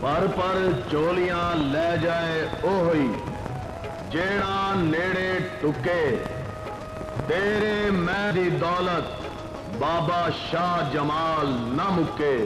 पर चोलियां ले जाए ओही जेड़ा नेड़े टुके। तेरे मैं दी दौलत बाबा शाह जमाल न मुके।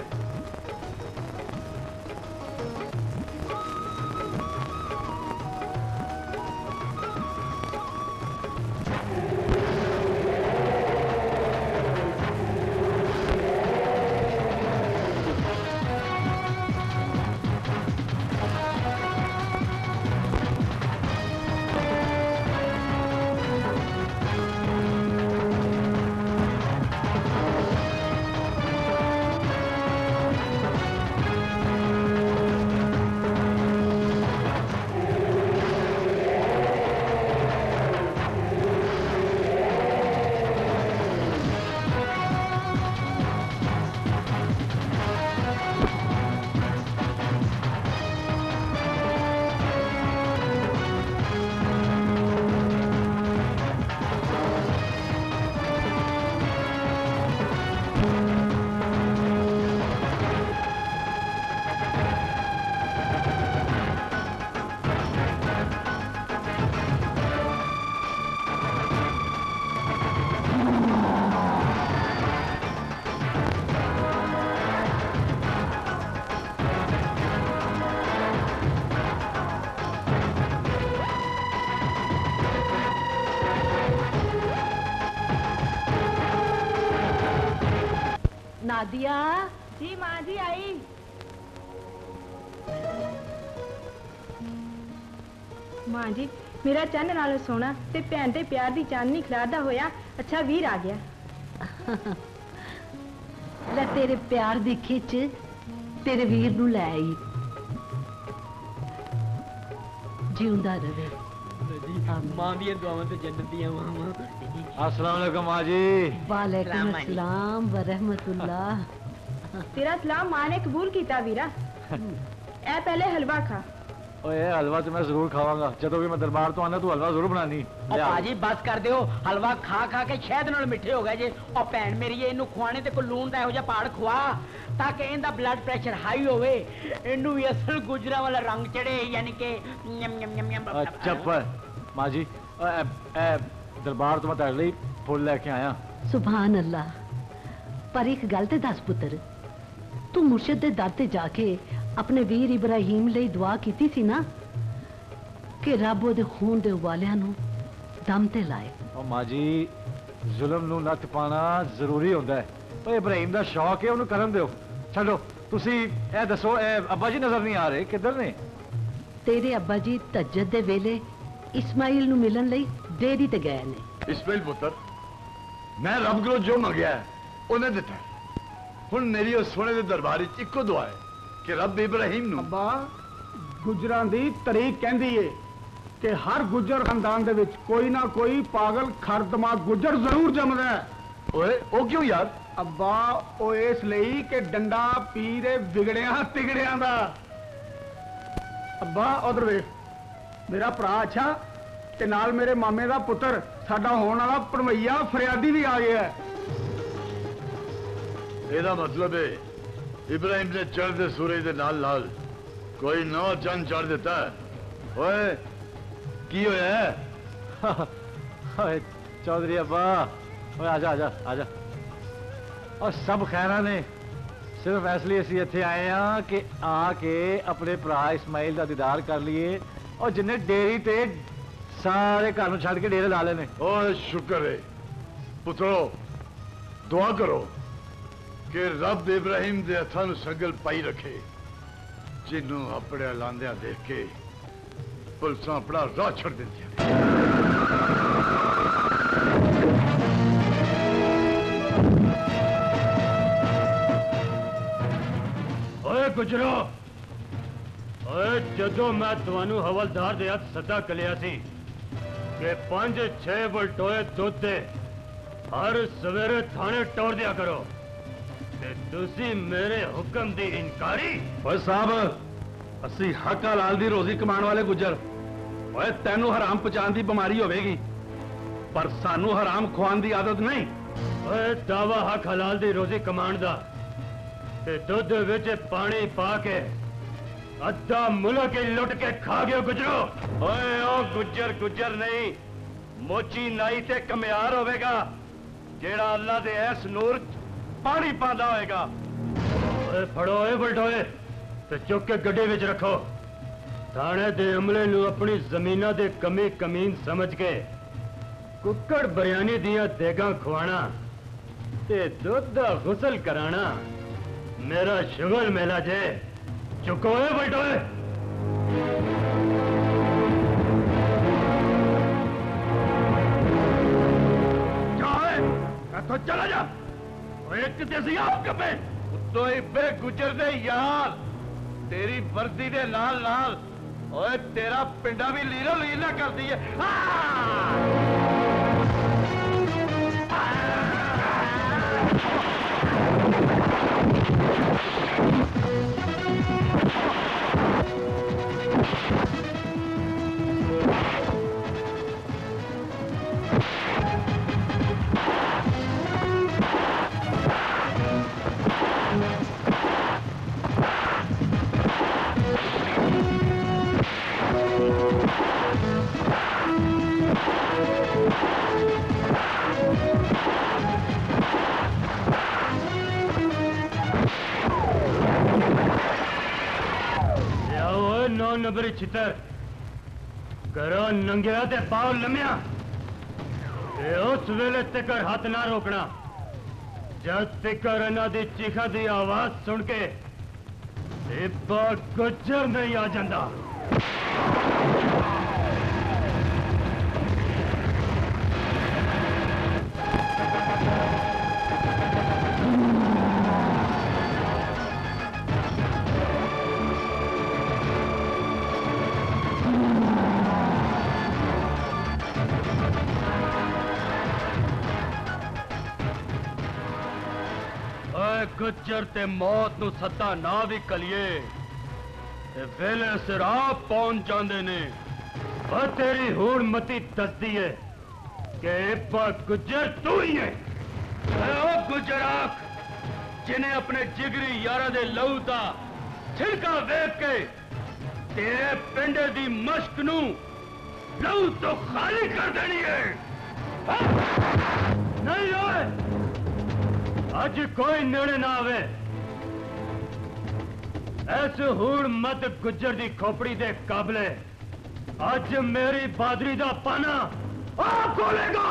नादिया जी माँ जी आई। माँ जी मेरा चंद नालों सोना ते भैन ते प्यार दी चांदनी खिलारदा होया अच्छा वीर आ गया। ले तेरे प्यार दी खिच तेरे वीर नू ले आई। जिंदा रहे मां दी दुआवां ते जन्नत दियां मां। अस्सलाम वालेकुम माँ जी। वालेकुम अस्सलाम व रहमतुल्लाह। तेरा सलाम माँ ने कबूल किया वीरा। ए पहले हलवा खा। ओए हलवा तो मैं जरूर खावांगा जदों भी मैं दरबार तो आना तू हलवा जरूर बनानी। पाजी बस कर दियो हलवा खा खा के शहद नाल मिठे हो गए जे। और भैन मेरी इनू खुआने ते कोई लून दा इहो जिहा पाड़ खुआ ताकि इनदा ब्लड प्रेशर हाई होवे इनू भी असल गुजरा वाला रंग चढ़े यानी कि यम यम यम यम। चुप माँ जी दरबार तो मैं तेरे लिए फुल लेके आया। सुभान अल्लाह। पर एक गल ते दस पुत्र तू मुर्शिद दे दर ते जाके अपने वीर इब्राहिम ਲਈ दुआ कीती सी ना कि रब ਉਹਦੇ खून दे उबालियां नू दम ते लाए। ओ माँ जी जुल्म नू नੱਥ पाना जरूरी होंदा है। ओ इब्राहिम दा शौक है ਉਹਨੂੰ ਕਰਨ ਦਿਓ। ਛੱਡੋ ਤੁਸੀਂ ਇਹ ਦੱਸੋ ਅੱਬਾ ਜੀ ਨਜ਼ਰ ਨਹੀਂ ਆ ਰਹੇ ਕਿੱਧਰ ਨੇ? तेरे अब्बा जी तहज्जुद दे वेले इस्माइल नू मिलन ਲਈ डेरी ते गए ने। इस्माइल पुत्र मैं रब को जो मंगया उन्हें दिता। हुण मेरी उस सोने दे दरबार विच इक्को दुआ है कि रब इब्राहिम नू। अब्बा गुजरां दी तरीक कहंदी है कि हर गुजर खानदान दे विच कोई ना कोई पागल खर दिमाग गुजर जरूर जमदा है। ओए ओ क्यों यार? अब्बा ओ इस लई कि डंडा पीरे बिगड़िया तिगड़िया दा। अब्बा उधर वेख मेरा भरा अच्छा ते नाल मेरे मामे दा पुत्र साडा होने वाला भणवैया फरियादी भी आ गया है। ਇਹਦਾ मतलब है इब्राहिम ने चढ़ते सूरज के नाल नाल कोई नवा चंद चढ़ देता है। ओए की होया है? ओए चौधरी अब्बा ओए आजा आजा आजा। और सब खैरा ने सिर्फ इसलिए ਅਸੀਂ ਇੱਥੇ ਆਏ ਆ कि आके अपने भरा इस्माइल ਦਾ दीदार कर लिए और जिन्हें डेरी ते सारे घर ਨੂੰ ਛੱਡ ਕੇ डेरे ला लेने। ओए शुक्र है पुत्रो दुआ करो कि रब इब्राहिम दे हथां नूं संगल पाई रखे जिन्हों अपने लांदियां देख के पुलिसां अपना राह छड़ दिंदियां। ओए गुजरो ओए जदों मैं तुहानू हवलदार दे हथ सदा कलिया सी कि 5-6 बलटोए दुध दे हर सवेरे थाने टोर दिया करो ते तुसी मेरे हुक्म दी इनकारी। ओए साहब असी हक हलाल दी रोजी कमाण वाले गुजर। ओए तैनू हराम पचान दी बीमारी होवेगी पर सानू हराम खुआन दी आदत नहीं। ओए दावा हक हलाल दी रोजी कमाण दा ते दुध विच पानी पा के अद्धा मुल्क ही लुट के खा गयो गुजरो। ओए ओ गुज्जर गुज्जर नहीं, मोची नाई ते कमियार होवेगा जेड़ा अल्लाह दे ऐस नूर पानी पांदा होएगा। ओए फड़ो ए बलटोए ते चुक के गड्ढे विच रखो। थाने दे अमले नू अपनी जमीना दे कमी कमीन समझ के कुक्कड़ बिरयानी दियां देगां खुआना ते दुध दा गुसल कराना मेरा शुगल मेला जे। चुको है बलटोए। तो चला जा। एक देसी आप कपे तो बे गुजर दे यार, तेरी वर्दी दे नाल नाल ओए तेरा पिंडा भी लीरो लीला कर दी है। नंबरी छितर करो नंगिया ते पाओ लम्या। उस वेले तिकर हाथ ना रोकना जब तिकर इन्हां दी चीखा दी आवाज सुन के इब्बा गुज्जर नहीं आ जांदा। गुज्जर ते मौत नू सदा ना भी कलिए वेले सिर आप पहुंच जाते ने। और तेरी हूण मती दसदी है कि इब्बा गुज्जर तू ही है। ओ गुज्जर आख जिन्हें अपने जिगरी यारा दे लहू दा छिड़का वेख के तेरे पिंडे दी मश्क नू लहू तो खाली कर देनी है। नहीं ओए अज कोई नेड़े ना आवे। ऐसे हूण मत गुज्जर दी खोपड़ी दे काबले अज मेरी बादरी दा पाना आ खोलेगा।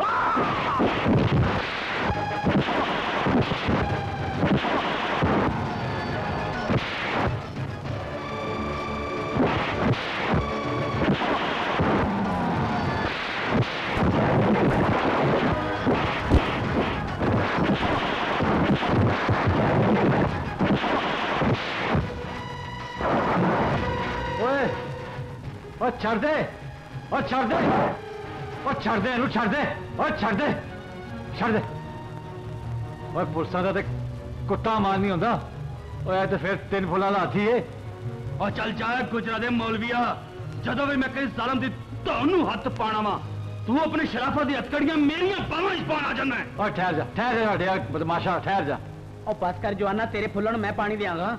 और छड़ दे और छड़ दे और छड़ दे इनू छड़ दे और छड़ दे छड़ दे। और पुलिसां दा ते कुत्ता मार नहीं होंदा। और ऐ ते फिर 3 फुल्लां दा हाथी है। और चल जाए गुजरा दे मौलविया, जदों भी मैं किसी जालम दी धौन नू हथ पाना वा तू अपनी शराफत दी हथकड़ियां मेरियां बावां च पाना जाना है। और ठहर जा बदमाशा ठहर जा। और बस कर जवाना, तेरे फुल्लों मैं पानी देंगा।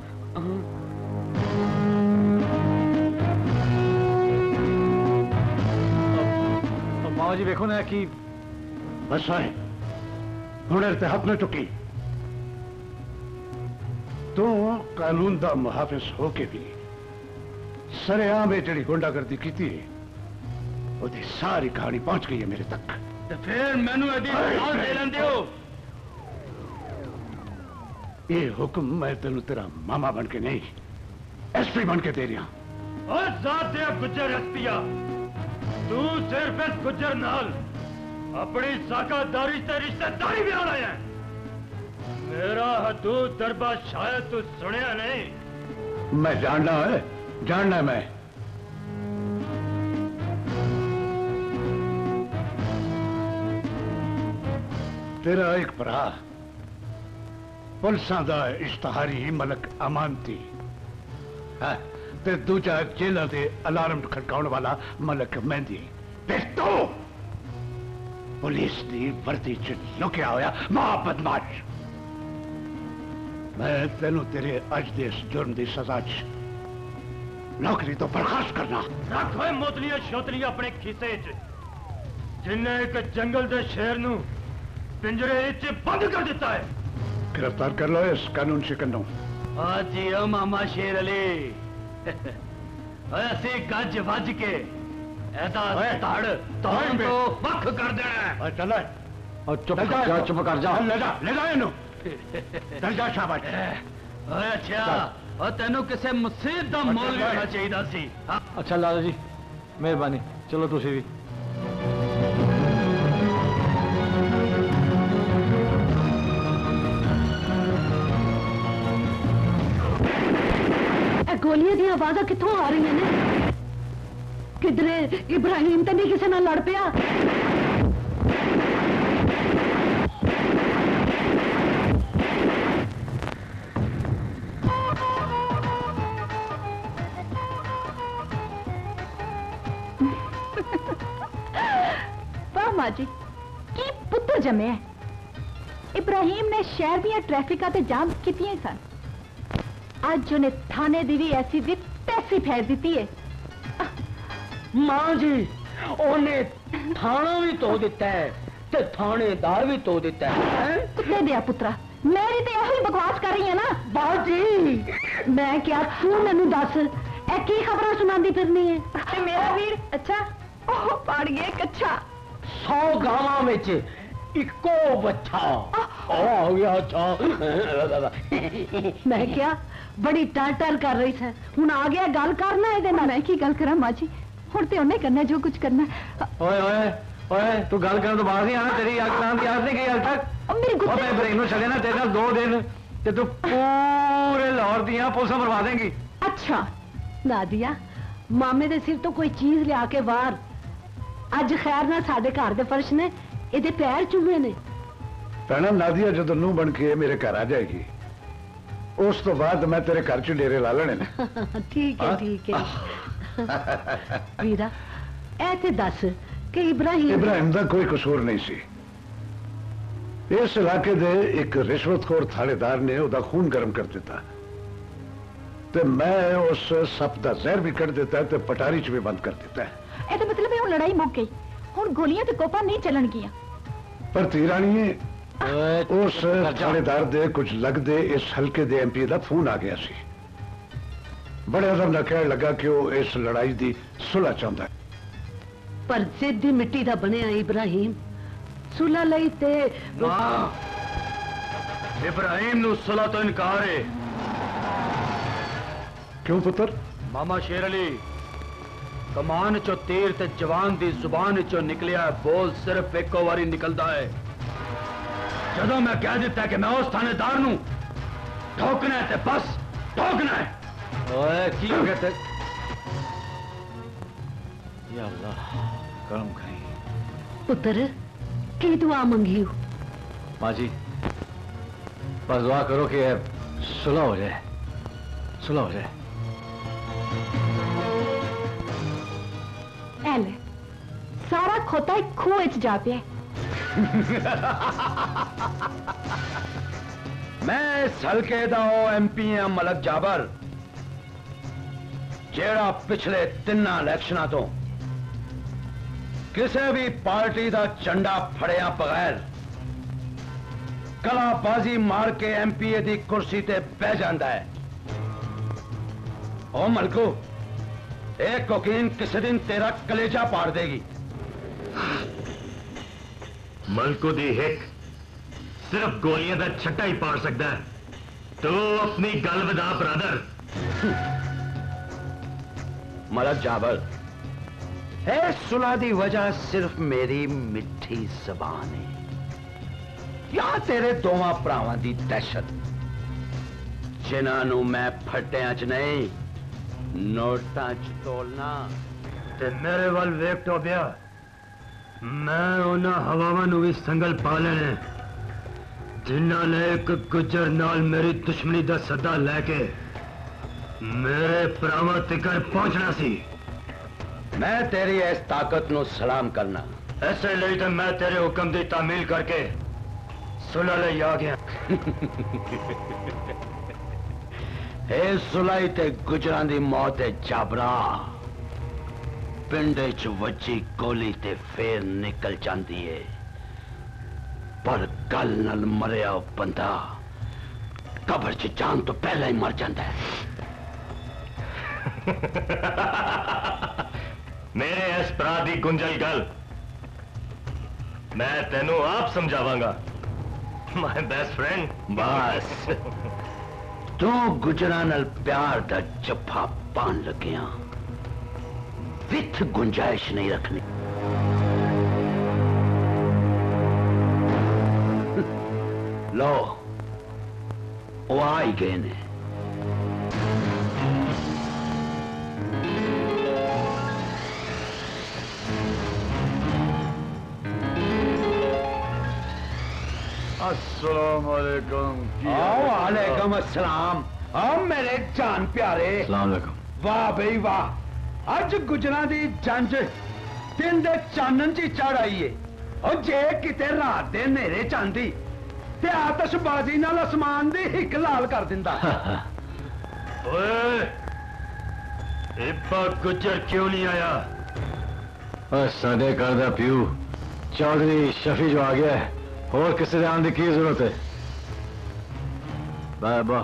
माओ जी देखो ना कि बस आए हुनर ते हाथ में चुकी। तू कानून दा मुहाफिज हो के भी सरेआम जड़ी गुंडागर्दी की थी ओदी सारी कहानी पहुंच गई है मेरे तक। तो फिर मैनू दे लेंदे हो। ये हुक्म मैं तेन तेरा मामा बन के नहीं एसपी बन के दे रहा। और जात दे गुज्जर एसपिया, तू सिर्फ इस गुज्जर नाल अपनी साकादारी से रिश्तेदारी भी आना है। मेरा हदूद दरबा शायद तू सुनिया नहीं। मैं जानना है मैं। तेरा एक भरा पुलिसां दा इश्तहारी मलक अमानती है ते दूजा जेलों के अलार्म खड़काने वाला मलक मेहंदी। तो पुलिस की वर्दी च लुकिया होया महा बदमाश। मैं तेनू तेरे अज दे इस जुर्म की सजा च नौकरी तो बर्खास्त करना। रख होए मोतलियां शोतलियां अपने खीसे च, जिन्हें एक जंगल दे शेर नू पिंजरे च बंद कर दिता है। गिरफ्तार कर लो इस कानून शिकंदों। हाँ जी ओ मामा शेर अली। ऐसे गज वज के ऐसा धड़ तो वख कर देना है। चल और चुप कर जा। ले जा इन्हों। चल जा शाबाश। अच्छा और तेनों किसे मुसीबत दा मोल लेना चाहिए सी। अच्छा लाला जी मेहरबानी, चलो तुसी भी। गोलियां दी आवाज़ां कित्थों आ रही ने? किधरे इब्राहिम तो नहीं किसी नाल लड़ पिया? वाह माँ जी की पुत्र जमे है। इब्राहिम ने शहर दियां ट्रैफिकां ते जाम कीतियां सन। अज उन्हें थाने दी भी ऐसी दी तैसी फेर दी है। मां जी उन्हें थाना भी तो दिता है ते थानेदार भी तो दिता है। कुत्ते दिया पुत्रा मेरी तो यही बकवास कर रही है ना। बाजी मैं क्या तू मैनू दस ए की खबर सुनांदी फिरनी है? ते मेरा वीर अच्छा ओह पड़ गया कच्चा। 100 गावां विच इको बच्चा हो गया। अच्छा मैं क्या बड़ी टर कर रही थी, हुन आ गया गल करना है। मैं की गल करा माँ जी, हुण ते उन्हें करना जो कुछ करना। ओए ओए ओए तू गल करन तो बाहर नहीं आना। तेरी याद नहीं गई हाल तक। मेरी गुस्से मैं इब्राहिम नूं छड्डे ना तेरे नाल 2 दिन ते तू पूरे लाहौर दियां पुलिसां मरवा देंगी। अच्छा नादिया मामे दे सिर तो कोई चीज लिया के वार। अज खैर ना साडे घर दे फर्श ने ਇਹਦੇ पैर चूमे ने। भैना नादिया जो नूह बन के मेरे घर आ जाएगी उस तो बाद मैं तेरे घर च डेरे ला लेने ने। ठीक है वीरा ऐ ते दस कि इब्राहिम का कोई कसूर नहीं सी। इस इलाके दे एक रिश्वतखोर थानेदार ने ओदा खून गर्म कर दिता ते मैं उस सप का जहर भी कट दिता ते पटारी च भी बंद कर दिता है। ਇਹਦਾ मतलब है लड़ाई मुक गई, हुण गोलियां ते कोपा नहीं चलन गियां। पर धीरानी उस थानेदार दे कुछ लगदे इस हल्के दे MP का फोन आ गया सी। बड़े अदब नाल कहण लगा कि वो इस लड़ाई की सुलह चाहता है। पर जिद दी मिट्टी दा बनया इब्राहिम सुलह लई ते इब्राहिम नू सुलह तो इनकार है। क्यों पुत्र? मामा शेर अली कमान चो तीर ते जवान दी जुबान चो निकलिया बोल सिर्फ एको वारी निकलता है। जदों मैं कह दिता कि मैं उस थानेदार नू ठोकना है ते बस ठोकना है। ओए की हो गया ते? या अल्लाह करम कहीं। पुत्र की दुआ मंगी हो? माँ जी बस दुआ करो कि सुलह हो जाए, सुलह हो जाए। ऐ ले सारा खोता एक खूह च जा पिया। मैं इस हल्के दा MP हां मलक जाबर, जेड़ा पिछले 3 इलेक्शनां तो किसी भी पार्टी का झंडा फड़िया बगैर कलाबाजी मार के MPA की कुर्सी ते बह जाता है। ओ मलकू एक कोकीन किसी दिन तेरा कलेजा पाड़ देगी। मलकू दी हिक सिर्फ गोलियां का छट्टा ही पाड़ सकता है। तो अपनी गल वधा ब्रदर। मलक जाबर है सुलह दी वजह सिर्फ मेरी मिठी जबान है या तेरे दोवां भरावां दी दहशत, जिन्हां नूं मैं फट्टियां च नहीं नोटां च तोलना। ते मेरे वाल वेख तो बिया मैं उन्हां हवावां नूं भी संगल पा लेने जिन्हां ने एक गुजर नाल मेरी दुश्मनी दा सद्दा लैके मेरे भरावां तिकर पहुंचना सी। मैं तेरी इस ताकत नूं सलाम करना। ऐसे लिए तो मैं तेरे हुक्म की तामील करके सुलह लई आ गया। ए सुलाई ते गुजरां दी मौत है जाबरा पिंड च वज्जी गोली ते फेर निकल जाती है पर गल नल मरिया बंदा कब्र च जान तो पहले ही मर जाता है। मेरे इस भरा दी गुंजल गल मैं तेनू आप समझावांगा माय बेस्ट फ्रेंड। बस तू गुजरां नाल प्यार दा जफ्फा पान लगिया विथ गुंजाइश नहीं रखनी। लो वो आ ही गए ने। अस्सलामुअलैकुम। वालेकुम अस्सलाम। आओ मेरे जान प्यारे। अस्सलाम वालेकुम। वाह भाई वाह अज गुजरां दी जंज दिन दे चानन च चढ़ आई है और जे किते रात दे नेरे चांदी ते आतशबाजी नाल आसमान दी हिक लाल कर दिंदा। ओए इब्बा गुजर क्यों नहीं आया? साडे घर दा प्यू चौधरी शफी जो आ गया है और किसी दे आने की जरूरत है? बाबा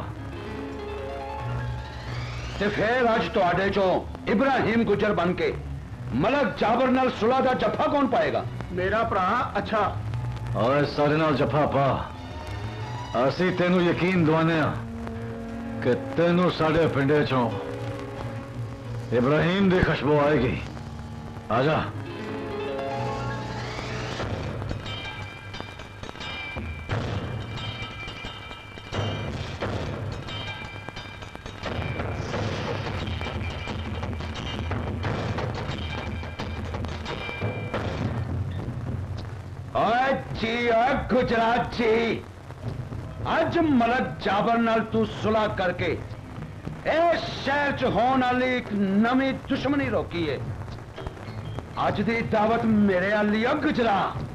ते फिर अज तुहाडे चो इब्राहिम गुजर बन के मलक जाबर नाल सुलह दा जफा कौन पाएगा? मेरा भरा अच्छा और सारे नाल जफा पा असी तेनू यकीन दवाने कि तेनू साडे पिंडे चों इब्राहिम दी खुशबू आएगी। आजा। जी गुजरात जी अज मलक जाबर नाल तू सुलह करके इस शहर च होने वाली एक नवी दुश्मनी रोकी है। अज दी दावत मेरे आली है गुजरा।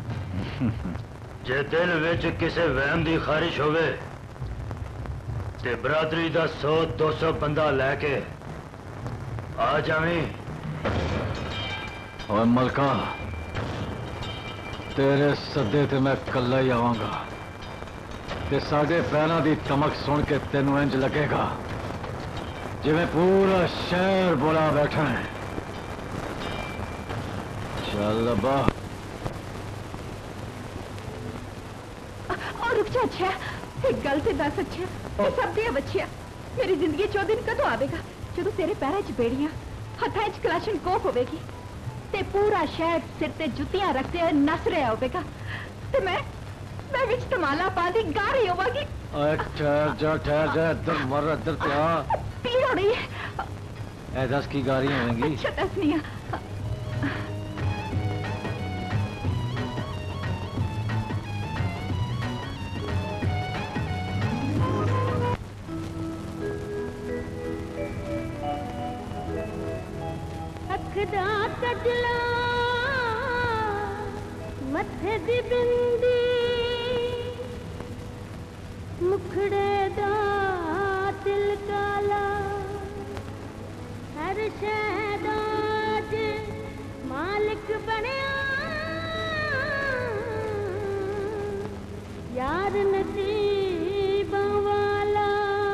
जे दिल विच किसे वहम दी खारिश होवे ते बरादरी दा 100-200 बंदा लैके आ जावी। और मलका तेरे सदे ते मैं कल्ला ही आवांगा ते साडे पैरां दी तमक सुन के तेनू इंज लगेगा जिवें पूरा शहर बोला बैठा है। चल अब्बा। और रुक जा अच्छा एक गल ते दस अच्छा ते सब दिया बच्चिया मेरी जिंदगी 4 दिन कदों आवेगा जदों तेरे पैरां च बेड़ियां हत्थां च कलाशनकोफ होवेगी ते पूरा शहर सिर ते जुतियां रखते हुए नस रहा होगा ते मैं विच तमाला पा दी गा रही होवागी। ठहर जा इधर मर इधर क्या पीड़ हो रही है। ए दस की गा रही होंगी? अच्छा दस नहीं अखदा कजला मथे दी बिंदी मुखड़े दा दिल काला हर शहदा च मालिक बनया यार नसीबां वाला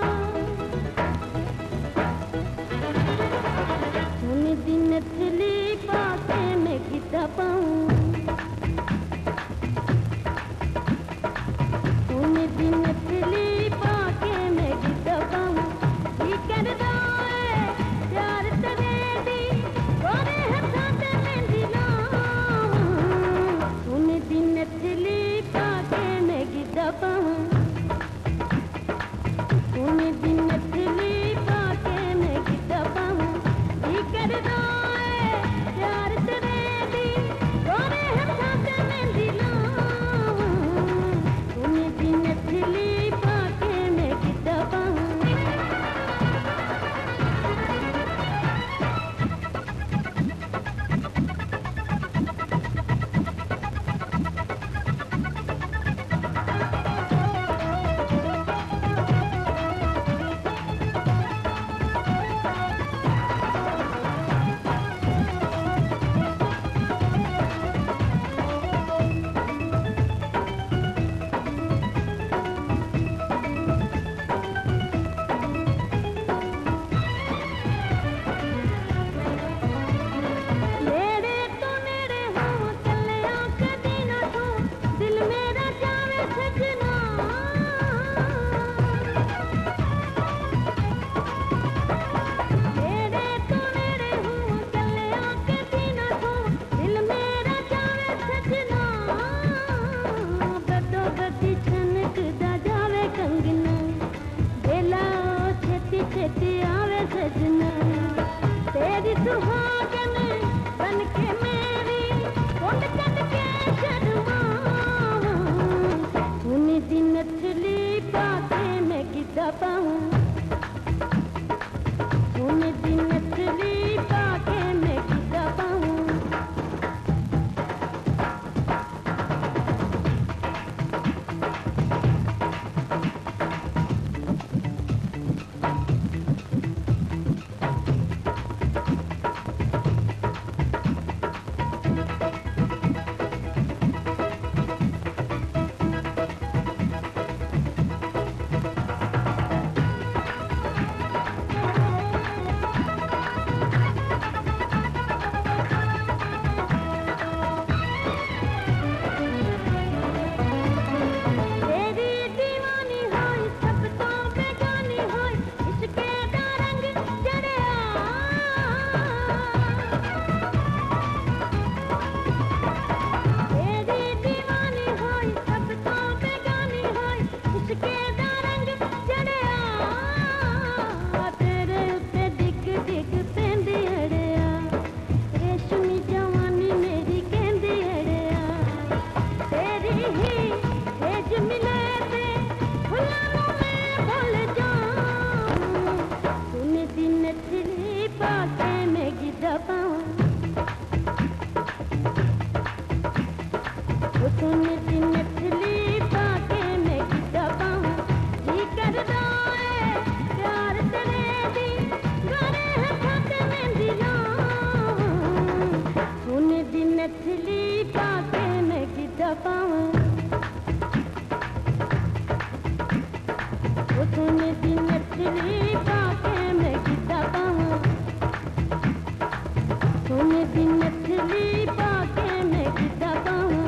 दिन थली पाके मैं गिद्दा पाऊं दिन थली पाके मैं गिद्दा पाऊं की करदा है प्यार तेरे दी गोरे हत्थां ते मेहंदी लाऊं दिन थली पाके मैं गिद्दा पाऊं। सोने दी नथली पाके मैं गिद्दा पाऊं जी करदा है प्यार तेरे दी गोरे हत्थां ते मेहंदी लाऊं सोने दी नथली पाके मैं गिद्दा पाऊं सोने दी नथली पाके मैं गिद्दा पाऊं सोने दी नथली पाके मैं गिद्दा पाऊं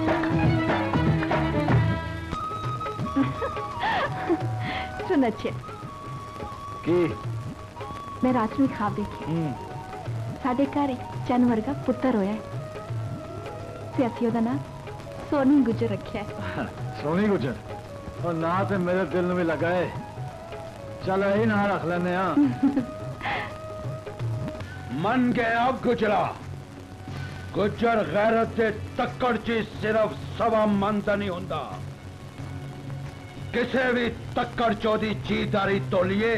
सुन अच्छे की मैं रात में ख्वाब देखी साडे घर एक चन्न वर्गा पुत्तर होया है ते असीं ओहदा नाम सोनी गुजर रखिया है सोनी गुजर और ना तो मेरे दिल में भी लगा है चल यही ना रख लेने मन गया गुजरा गुजर गैरत दे तक्कड़ ची सिर्फ सवा मन दा नहीं हुंदा किसे भी तक्कड़ चौदी चीदारी तोलिए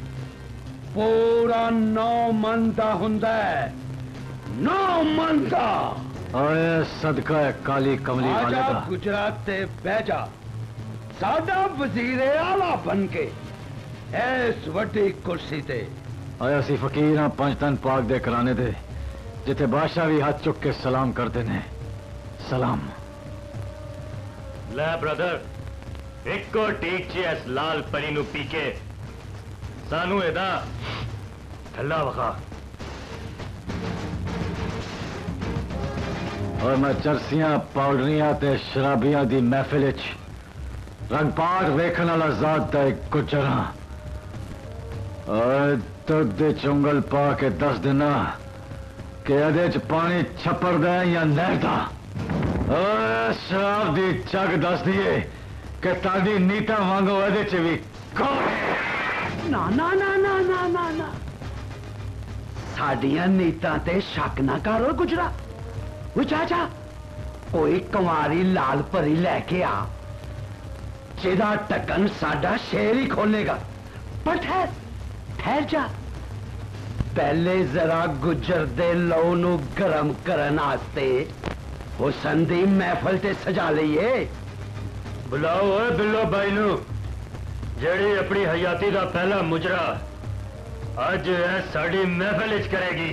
पूरा 9 मन दा हुंदा है 9 मन दा ओए सदका है काली कमली वाले आजा का गुजरात ते बह जा साडा वजीर आला बन के इस वड्डी कुर्सी ते ओए असी फकीर हां पंचतन पाक दे कराने दे जिथे बादशाह भी हाथ चुक के सलाम करते ने सलाम ले ब्रदर एको टीक च इस लाल परी नू पी के सानू एदा ठल्ला वखा और मैं चरसियां पाउडरियां ते शराबियां दी महफिल च रंगपाट वेखण वाला जात दा एक गुजर हां और दुध दे चुंगल पा के दस देना कि एदे च पानी छप्पर दा है या नहर दा शराब दी चग दस दिए कि तादी नीता वांगो एदे च भी ना ना ना ना ना ना ना साडियां नीतां ते शक ना करो गुजरा वो चाचा कोई कुंवारी लाल परी लैके आ जेदा टकन साडा शेर ही खोलेगा पर ठहर जा पहले जरा गुजर दे लहू नू गरम करन आस्ते हुसन दी महफल ते सजा लईए बुलाओ ओए बिल्लो भाई नू जेड़ी अपनी हयाती दा पहला मुजरा अज है साड़ी महफिल च करेगी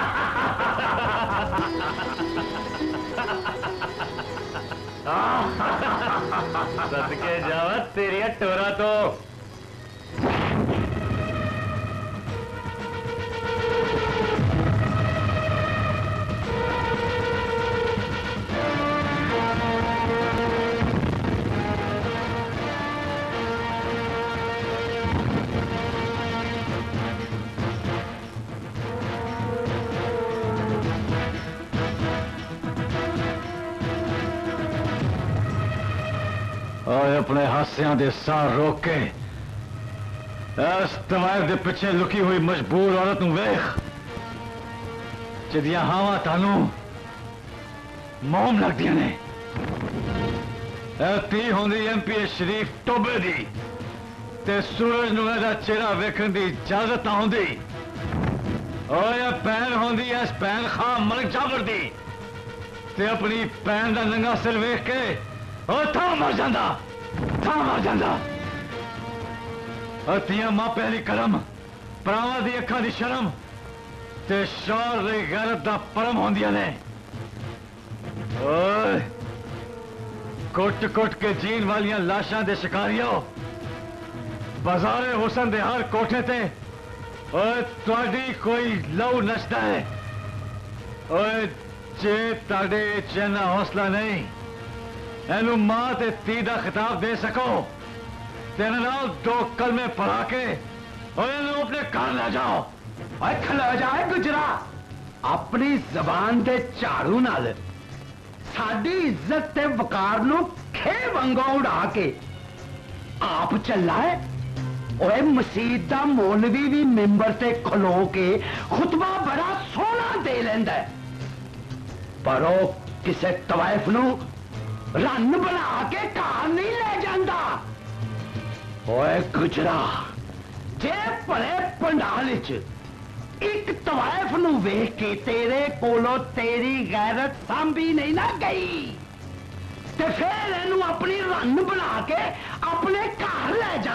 सदके जावा तेरिया टोरा तो और अपने हास्यों दे साह रोक के इस तवायफ दे पिछे लुकी हुई मजबूर औरत नूं वेख जिदियां हावां तानू मोम लगदियां ने ती होंदी एमपीए शरीफ टोबे दी ते सूरज नूं एदा चेहरा वेखण दी इजाजत ना होंदी और भैन होंदी इस भैन खां मलिक जाबर दी ते अपनी भैन दा नंगा सिर वेख के था मर जांदा तियां मापे दी करम भरावां दी अखां दी शर्म ते शौर दी गैरत दा परम होंदियां ने ओए कुट कुट के जीन वालियां लाशां दे शिकारियों बाजारे हुसन दे हर कोठे ते ओए तुहाडी कोई लहू नचदा है ओए जे ताडे चैना हौसला नहीं एनू मां ते धी दा खिताब दे सको तेरे नाल 2 कलमे पढ़ा के और एनू अपने घर ले जाओ खला जाए गुजरा अपनी जबान दे झाड़ू नाल साडी इज्जत ते वकार नू खे वंगो उड़ा के आप चला है ओए मसीत दा मौलवी भी मिंबर ते खलो के खुतबा बड़ा सोहना दे लेंदा है पर ओ किसे तवाइफ नू रन बना के घर नहीं ले जाता ओए गुजरा जे भले पंडाल च एक तवाइफ नू वेख के तेरे कोलों तेरी गैरत सांभी नहीं ना गई ते फिर इनू अपनी रन बना के अपने घर ले जा।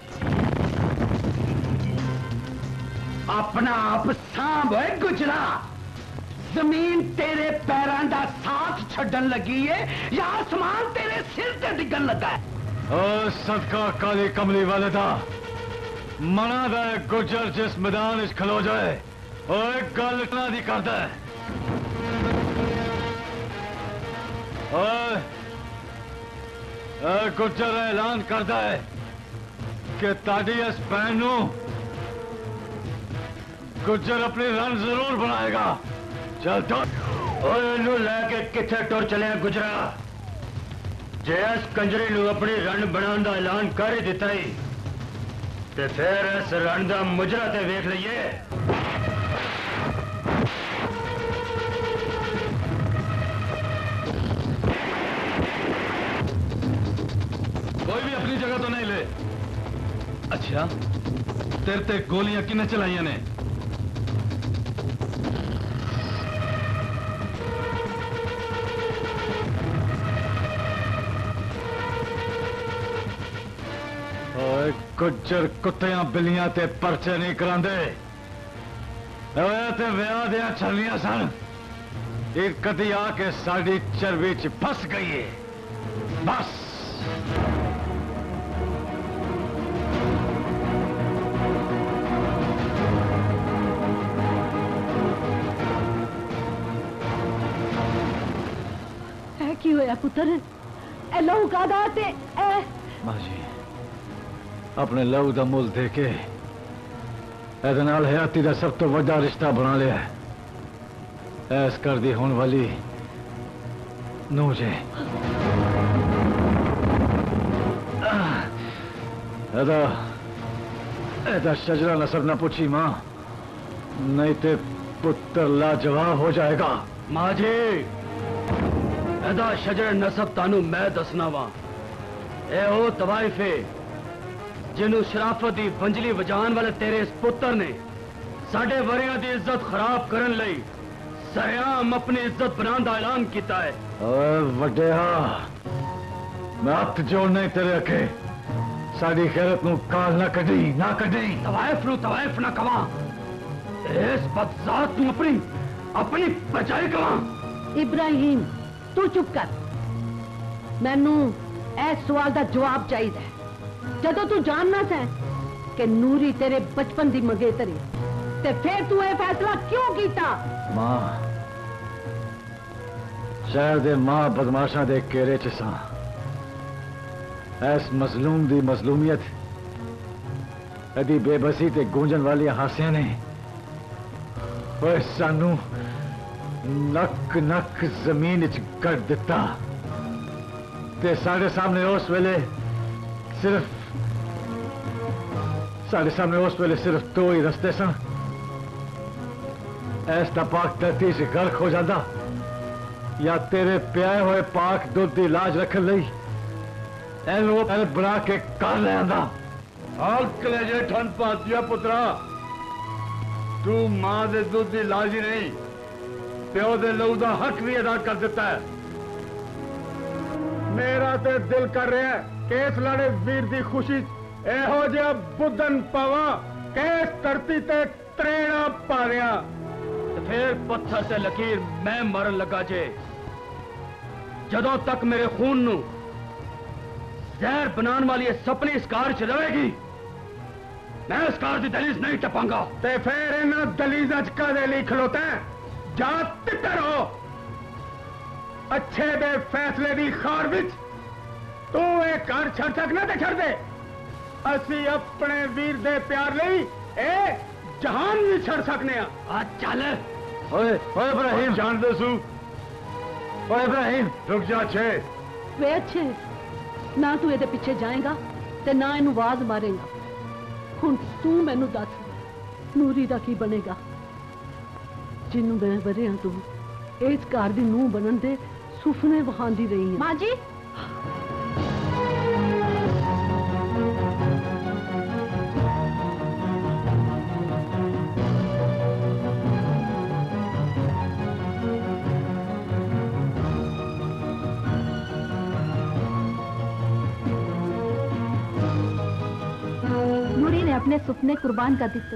अपना आप सांभ है गुजरा। जमीन तेरे पैरों का साथ छड्डन लगी है या आसमान तेरे सिर ते डिगन लगा है? ओ सदका काली कमली वाले दा मना दा गुजर जिस मैदान इच खलो जाए ओए गल इतना दी करदा है। ओए गुजर ऐलान करदा है कि ताड़ी इस भैन नू गुजर अपनी रन जरूर बनाएगा। चल तो इनू लैके किथे टुर चले गुजरा? जे इस कंजरी नू अपनी रन बनाने का ऐलान कर ही दिता ही ते फिर इस रन का मुजरा ते वेख लईए। कोई भी अपनी जगह तो नहीं ले। अच्छा तेरे ते गोलियां किन्ने चलाइया ने? ओए गुज्जर कुत्तियां बिल्लियां ते परचे नहीं करांदे। ओए ते विआह दियां छलियां सन। एक कदी आके साड़ी चरबी च फस गई है बस। की होया पुत्र? ए लहू का दाते ए मां जी अपने लहू का मुल दे के एदे नाल हयाती का सब तो बड़ा रिश्ता बना लिया है। ऐस कर दी होने वाली नू जे एदा शजरा नसब ना पूछी मां, नहीं ते पुत्र लाजवाब हो जाएगा। मां जी एदा शजर नसब तानू मैं दसना वा। ए ओ तवाइफे जिन्हों शराफत की बंजली वजान वाले तेरे इस पुत्र ने साढ़े वरियां की इज्जत खराब करन लई सरेआम अपनी इज्जत बनाने का ऐलान किया है। ओए वड्डेहा मैं हथ जोड़ने तेरे अखे साड़ी खैरत नू काल ना कढ़ी ना कढ़ी। तवाइफ नू तवाइफ ना कवा, इस बदजात नू अपनी अपनी बचाई कवा। इब्राहिम तू चुप कर। मैनू इस सवाल का जवाब चाहिए। जदों तू जानना है कि नूरी तेरे बचपन की मंगेतरी ते फिर तू यह फैसला क्यों किया? मां शहर दे मां बदमाशा दे घेरे च सा। ऐस मजलूम दी मजलूमियत अदी बेबसी ते गूंजन वाली हासियां ने ओए सानू नक नक जमीन च कर दिता ते साढ़े सामने उस वेले सिर्फ दो ही रस्ते सन। ऐस दा पाक धरती से गर्क हो जाता या तेरे प्याए हुए पाक दुध की लाज रखने लई एनू बना के कर ले आंदा। हाल कलेजे ठंड पा दिया पुत्रा, तू मां दे दुध की लाज ही नहीं प्यो दे लहू का हक भी अदा कर दिता है। मेरा तो दिल कर रहा है कि इस लड़े वीर की खुशी एहो जिहा बुद्धन पावा कि इस धरती ते त्रेड़ा पा रहा। फिर पत्थर से लकीर मैं मरन लगा जे जदों तक मेरे खून नू जहर बनाने वाली ये सपनी इस कार च रहेगी मैं इस कार की दलीज नहीं टपांगा। ते फिर इन्हां दलीज़ां च कादे लई खलोता है? जा तितर हो अच्छे दे फैसले की खार विच तू एक घर छड़ सकना ते छड़ दे। असी अपने वीर दे प्यार लई ए जहान भी छड़ सकने आ। चल ओए ओए इब्राहिम जान दे सू। ओए इब्राहिम रुक जा छे। वे अच्छे ना तू ये पिछे जाएगा ते ना इनू आवाज मारेगा। हुण तू मैनू दस नूरी दा की बनेगा जिन्नू मैं वरियां तू इस घर दी नूंह बनन दे सुपने वहांदी रही है। मां जी ने अपने सुपने कुर्बान कर दिते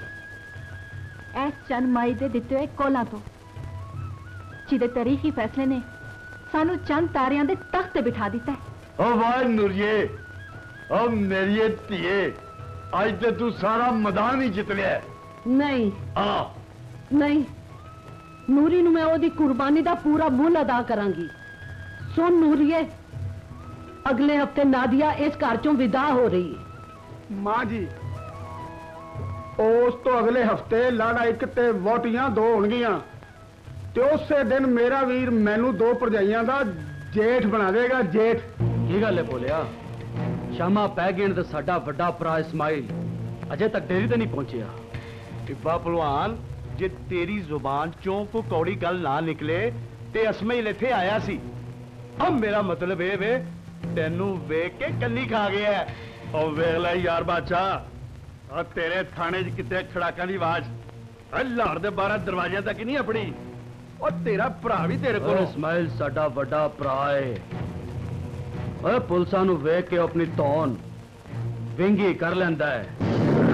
ऐस चंद माई दे दिते हुए कोलां तो, जिहदे तारीखी फैसले ने सानू चंद तारियां दे तख्त ते बिठा दिता है। ओ वाह नूरिए, ओ मेरी धीए, आज ते तू सारा मैदान ही जित लिया। नहीं हाँ नहीं, नूरी नू मैं ओदी कुर्बानी दा पूरा मुल अदा करांगी। सुन नूरीए, अगले हफ्ते नादिया इस घर चों विदा हो रही है। मां जी, उस तो अगले हफ्ते लाड़ा एक ते वोटियां दो होणगियां ते उसे दिन मेरा वीर मैनू दो भरजाइयां दा जेठ बना देगा। जेठ की गल है बोलिया? शामा पै गए ते साडा वड्डा भरा इस्माइल अजे तक डेरी ते नहीं पहुंचिया। टिब्बा पहलवान, जे तेरी जुबान चों कोई कौड़ी गल ना निकले ते इस्माइल इत्थे आया सी। अब मेरा मतलब ये वे तेनू वेख के कन्नी खा गया है। और वेख लै यार बादशाह, और तेरे थाने च किते खड़ाका दी आवाज लाहौर दे 12 दरवाजे तक नहीं अपनी। और तेरा भरा भी तेरे को इस्माइल साडा वड्डा भरा है। ओए पुलिसां नू वेख के अपनी तौन विंगी कर लेंदा है।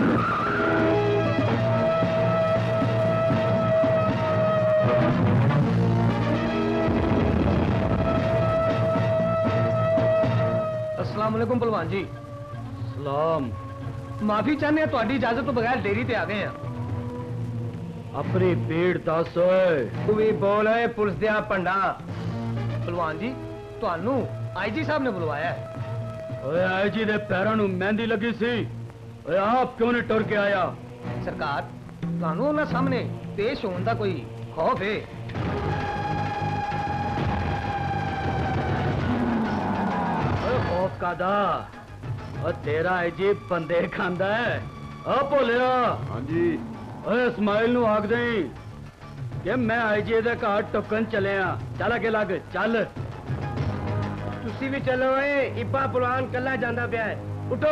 अस्सलाम वालेकुम पहलवान जी। सलाम। माफी चाहने हैं, इजाजत तो बगैर डेरी ते आ गए हैं। अपनी भीड़ दस ओए। तू भी बोल है पुलिस दिया पंडा। पहलवान जी, तुहानू आईजी साहब ने बुलवाया है। ओए आईजी दे पैरों नू मेहंदी लगी सी। ओए आप क्यों नहीं टुर के आया? सरकार, तुहानू उन्हां सामने पेश होने का कोई खौफ है? खौफ का दा और तेरा अजीब बंदे खांदा है। ओ भोलिया। हाँ जी। ओए इस्माइल नू आख दई कि मैं आईजी दे घर टुकन चले आ। चल अगे लग चल। तुसी भी चलो। इब्बा पहलवान कल्ला जांदा पिया है। उठो।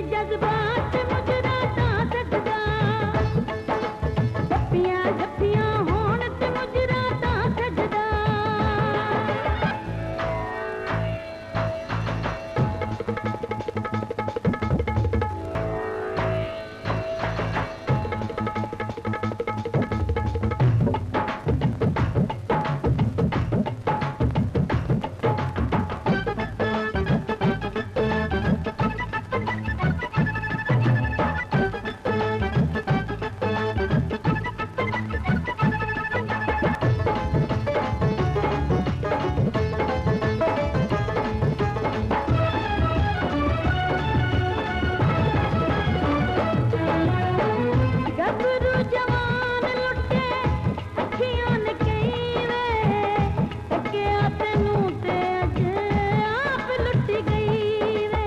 जज्बात मुजराता सजदा जप्पियां जप्पियां होण ते मुजराता सजदा गबरू जवान लुटे अखियों ने कई वे तके तेनू ते अज आप लुटी गई वे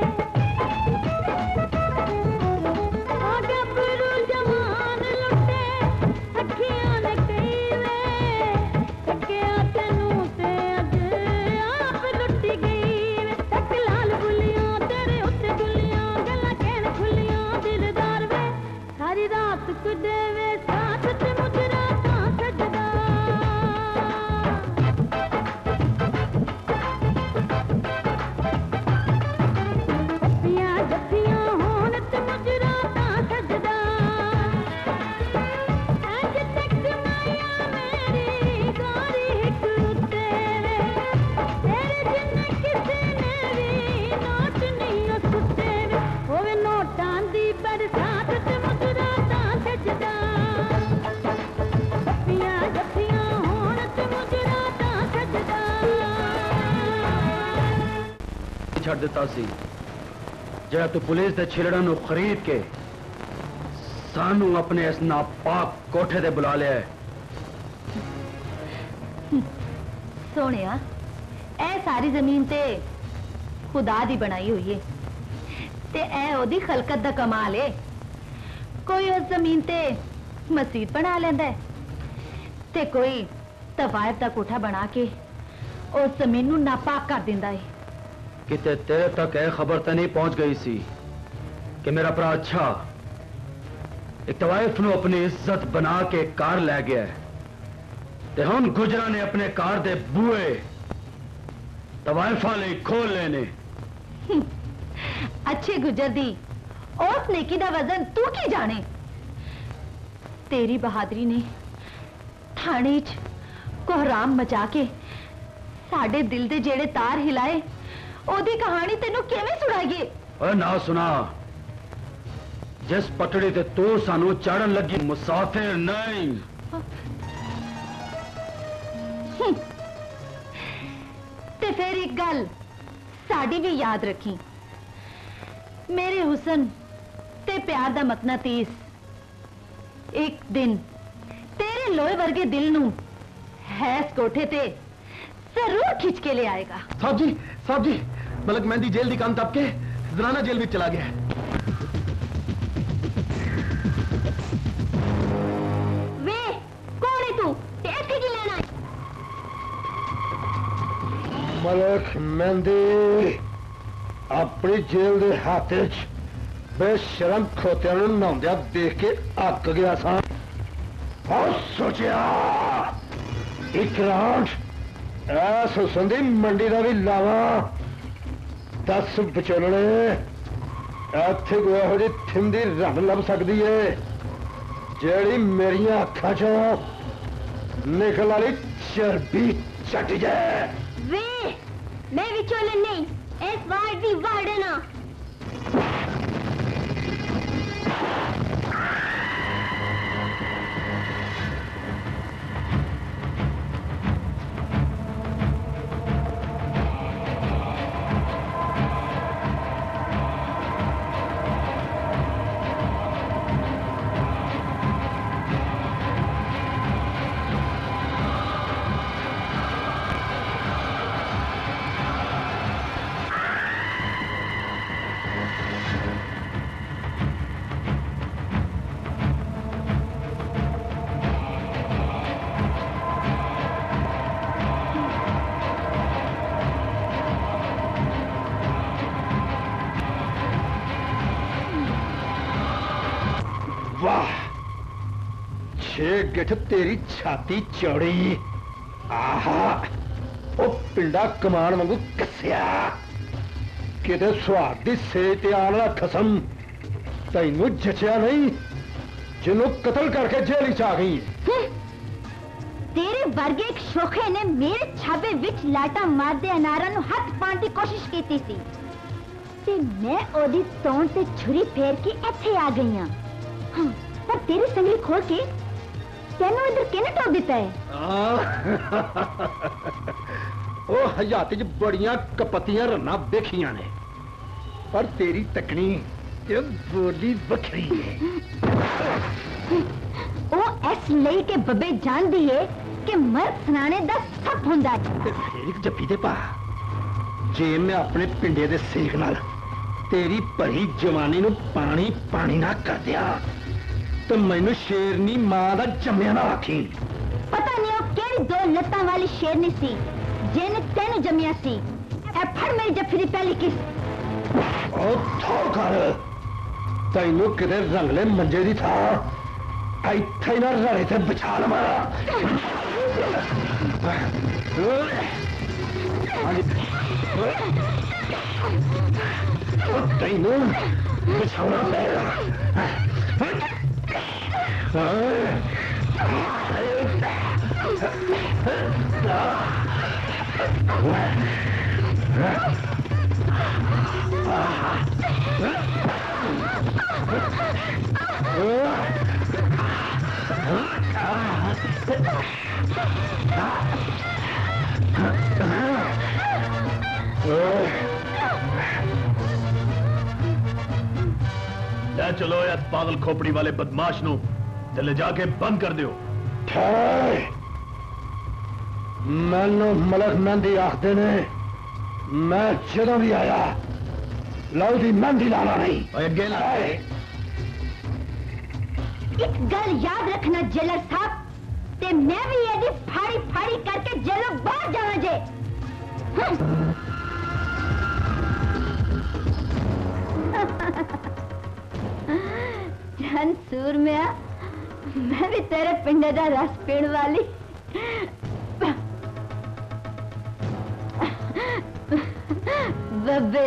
ओ गबरू जवान लुटे अखियों ने कई वे तके तेनू ते अज आप लुटी गई वे तक लाल बुलियां तेरे उत्ते गुलियां गल्लां कहन खुलियां दिलदार वे सारी रात कुदे वे साथ ते मुजराता सजदा जप्पियां जप्पियां होण ते मुजराता सजदा अज तक माया मेरी गोरी हिक उत्ते वे तेरे जिन्ने किसे ने भी नोट नहीं सुट्टे वे होवे नोटां दी बरसात ते मुजराता सजदा जप्पियां जप्पियां होण ते मुजराता सजदा ਛੱਡ ਦਿੱਤਾ ਸੀ ਜਿਹੜਾ ਤੂੰ ਪੁਲਿਸ ਦੇ ਛਿਲੜਾਂ ਨੂੰ ਖਰੀਦ ਕੇ ਸਾਨੂੰ ਆਪਣੇ ਇਸ ਨਾਪਾਕ ਕੋਠੇ ਤੇ ਬੁਲਾ ਲਿਆ ਹੈ। ਸੋਹਣਿਆ ਇਹ ਸਾਰੀ ਜ਼ਮੀਨ ਤੇ ਖੁਦਾ ਦੀ ਬਣਾਈ ਹੋਈ ਹੈ ਤੇ ਇਹ ਉਹਦੀ ਖਲਕਤ ਦਾ ਕਮਾਲ ਹੈ। ਕੋਈ ਉਸ ਜ਼ਮੀਨ ਤੇ ਮਸਜਿਦ ਬਣਾ ਲੈਂਦਾ ਹੈ ਤੇ ਕੋਈ ਤਵਾਇਫ ਦਾ ਕੋਠਾ ਬਣਾ ਕੇ ਉਸ ਜ਼ਮੀਨ ਨੂੰ ਨਾਪਾਕ ਕਰ ਦਿੰਦਾ ਹੈ। ਕਿਤੇ ਤੇਰੇ ਤੱਕ ਇਹ ਖਬਰ ਤਾਂ ਨਹੀਂ ਪਹੁੰਚ ਗਈ ਸੀ ਕਿ ਮੇਰਾ ਭਰਾ ਅੱਛਾ ਇੱਕ ਤਵਾਇਫ ਨੂੰ ਆਪਣੀ ਇੱਜ਼ਤ ਬਣਾ ਕੇ ਘਰ ਲੈ ਗਿਆ ਹੈ ਤੇ ਹੁਣ ਗੁਜਰਾਂ ਨੇ ਆਪਣੇ ਘਰ ਦੇ ਬੂਹੇ ਤਵਾਇਫਾਂ ਲਈ ਖੋਲ ਲਏ ਨੇ। अच्छे गुजर दी उस नेकी दा वजन तू की जाने। तेरी बहादुरी ने थाने च कोहराम मचा के साडे दिल दे जेड़े तार हिलाए ओदी कहानी तेनू किवें सुनाईए? ओए ना सुना जिस पटड़ी ते तू सानू चढ़न लगी मुसाफिर नहीं। ते फिर एक गल साड़ी भी याद रखी, मेरे हुसन ते प्यार दा मकनातीस एक दिन तेरे लोहे वर्गे दिल नू हैस कोठे ते जरूर खिंच के ले आएगा। साहब जी मलक मेहंदी जेल दी काम तप के जराना जेल भी चला गया है। वे कौन है तू? इत्थे की लेना है? मलक मेहंदी अपनी जेल दे हाथ च बेशरम खोतियां नूं नहाउंदियां देख के अक गया सा और सोचिया एक राउंड ऐस हुसन दी मंडी दा भी लावा। 10 विचोलने इत्थे कोई इहो जी थिंदी रब लभ सकदी है जेड़ी मेरियां अखां चों निकल वाली चर्बी चट जाए। वे मैं विचोलन नहीं, इस वार्ड दी वार्डन हां। वाह, 6 गिठ तेरी छाती चौड़ी। आहा, ओ पिंडा कमान वांगू कस्या। किते सुहाग दी सेज ते आण वाला खसम तैनू जचिया नहीं, जिन्हों कतल करके जेल च आ गई है। तेरे वर्गे एक शोखे ने मेरे छाबे विच लाटा मारदे अनारा नू हथ पाण दी कोशिश कीती सी ते मैं ओदी तौण ते छुरी फेर के इत्थे आ गई हां। हां, पर तेरी संगली खोल के तैनू इधर किने टोक दिता है? ओ हयाती च बड़ियां कपतियां रन्ना देखियां ने, पर तेरी तकनी ते बोली बखरी है। ओ इस लई के बब्बे जानदी है कि मर्द सनाने दा सब हुंदा है। फिर एक जप्पी दे पा, जे मैं अपने पिंडे दे सेक नाल तेरी भरी जवानी नू पानी पानी ना कर दिया तो मैनू शेरनी मां दा जम्मिया ना आखी। पता नहीं ओ केड़ी दो लत्तां वाली शेरनी सी जिने तेनू जम्मिया सी। ए फड़ मेरी जफ्फी दी पहली किस। ओ थो कर, तैनू किते रंगले मंजे दी था इत्थे ना रड़े ते बिछा लवां। तैनू बिछाना पड़ेगा। ले चलो इस पागल खोपड़ी वाले बदमाश नू ते ले जाके बंद कर दियो। मैनू मलक मेहंदी आखते ने, मैं जदों भी आया लहू दी मेहंदी लाना नहीं। अगे ला एक गल याद रखना जेलर साहब, ते मैं भी यदि फाड़ी फाड़ी करके जेलों बाहर जाना जे। जान सूर में आ, मैं भी तेरे पिंडे दा रस पीण वाली। बब्बे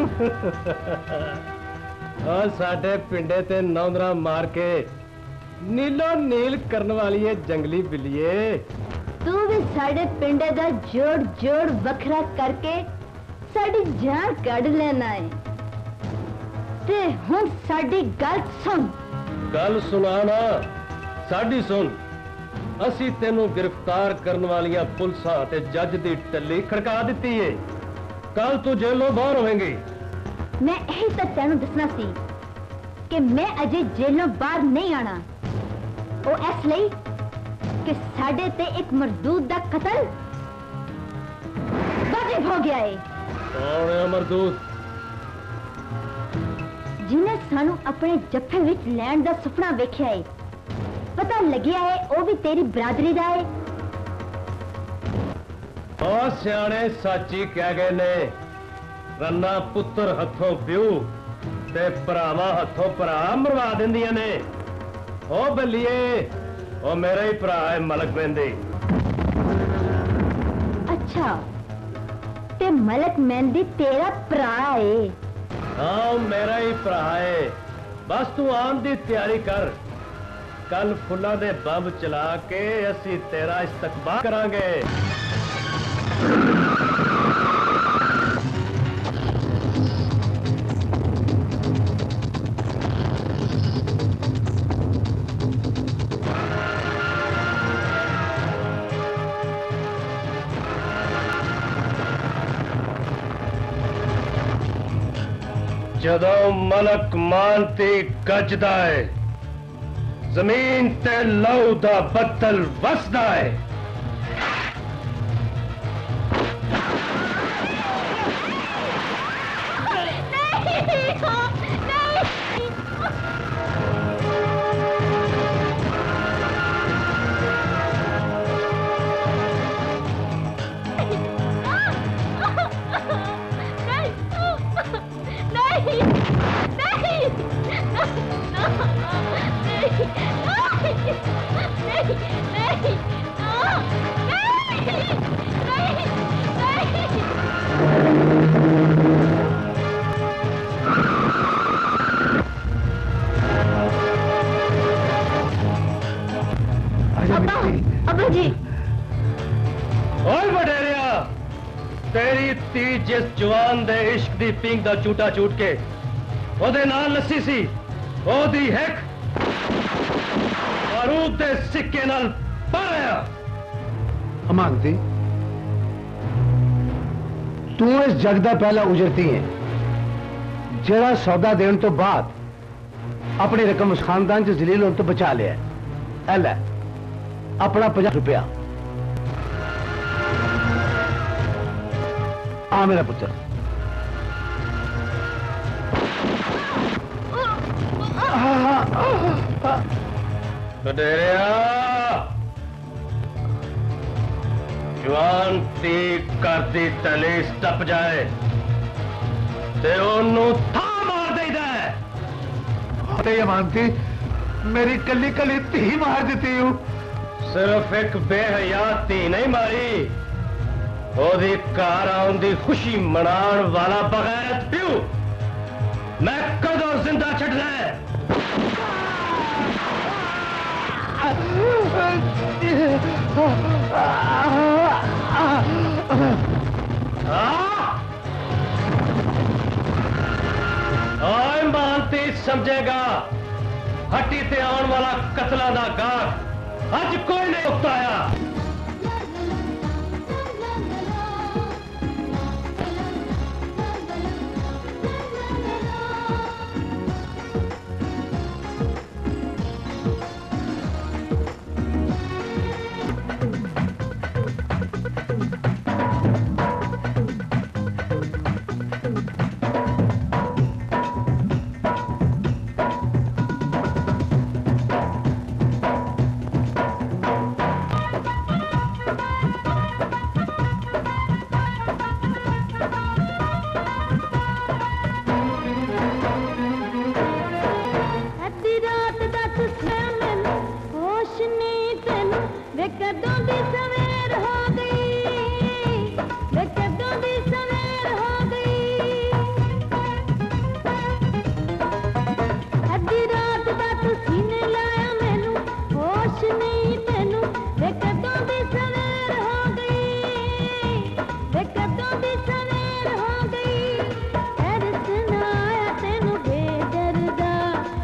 और साडे पिंडे ते नौंदरा मार के नीलो नील करने वाली है जंगली बिल्लिए। तू भी साडे पिंडे दा जोड़ जोड़ वखरा करके साडी जान कढ़ लेना है। ते हुण साडी गल सुन। गल सुनाना साडी सुन। असी तेनू गिरफ्तार करने वालियां पुलिसां ते जज दी टल्ली खड़का दिती है। कल तू जेलों बाहर होवेंगी। मैं यही तो तेनू दसना सी कि मैं अजे जेलों बाहर नहीं आना। ओ इस लई कि साडे ते एक मरदूद दा कत्ल वाजिब हो गया है। कौन है मरदूद? जिन्हें सानू अपने जफ्फे विच लैंड दा सुपना वेख्या है। पता लगिया है ओ भी तेरी बरादरी दा है। और सियाने साची कह गए ने, रन्ना पुत्र हथों प्यू ते भरावा हथों भरा मरवा दिंदियां ने। ओ बल्लिए, ओ मेरा ही भरा है मलक मेहंदी। अच्छा, ते मलक मेहंदी तेरा भरा है? हाँ, मेरा ही भरा है। बस तू आन दी तैयारी कर। कल फुल्लां दे बंब चला के असी तेरा इस्तकबाल करांगे। जदों मलक मानती गजदा है, जमीन ते लहू दा बत्तल वसदा है। नहीं जी ओए बटेरिया तेरी धी जिस जवान दे इश्क दी पिंग दा झूटा झूट के ओदे नाल लस्सी सी ओदी हिक बारूद दे सिक्के नाल पाया। अमानती तू इस जग दा पहला उजरती है जरा सौदा देने तो बाद अपनी रकम उस खानदान च जलील होने तो बचा लिया। ऐ लै अपना 50 रुपया। आ मेरा पुत्र। बटेरिया जवान धी करती तलीस टप जाए ते ओनू था मार देदा है। ये मानती मेरी कली कली धी मार देती हूँ। सिर्फ एक बेहया धी नहीं मारी ओदी कार आउन दी खुशी मनाण वाला बगैरत प्यू मैं कदों जिंदा छड्डना है। आए मानती समझेगा हट्टी ते आने वाला कतला दा गाह अज कोई नहीं उकताया।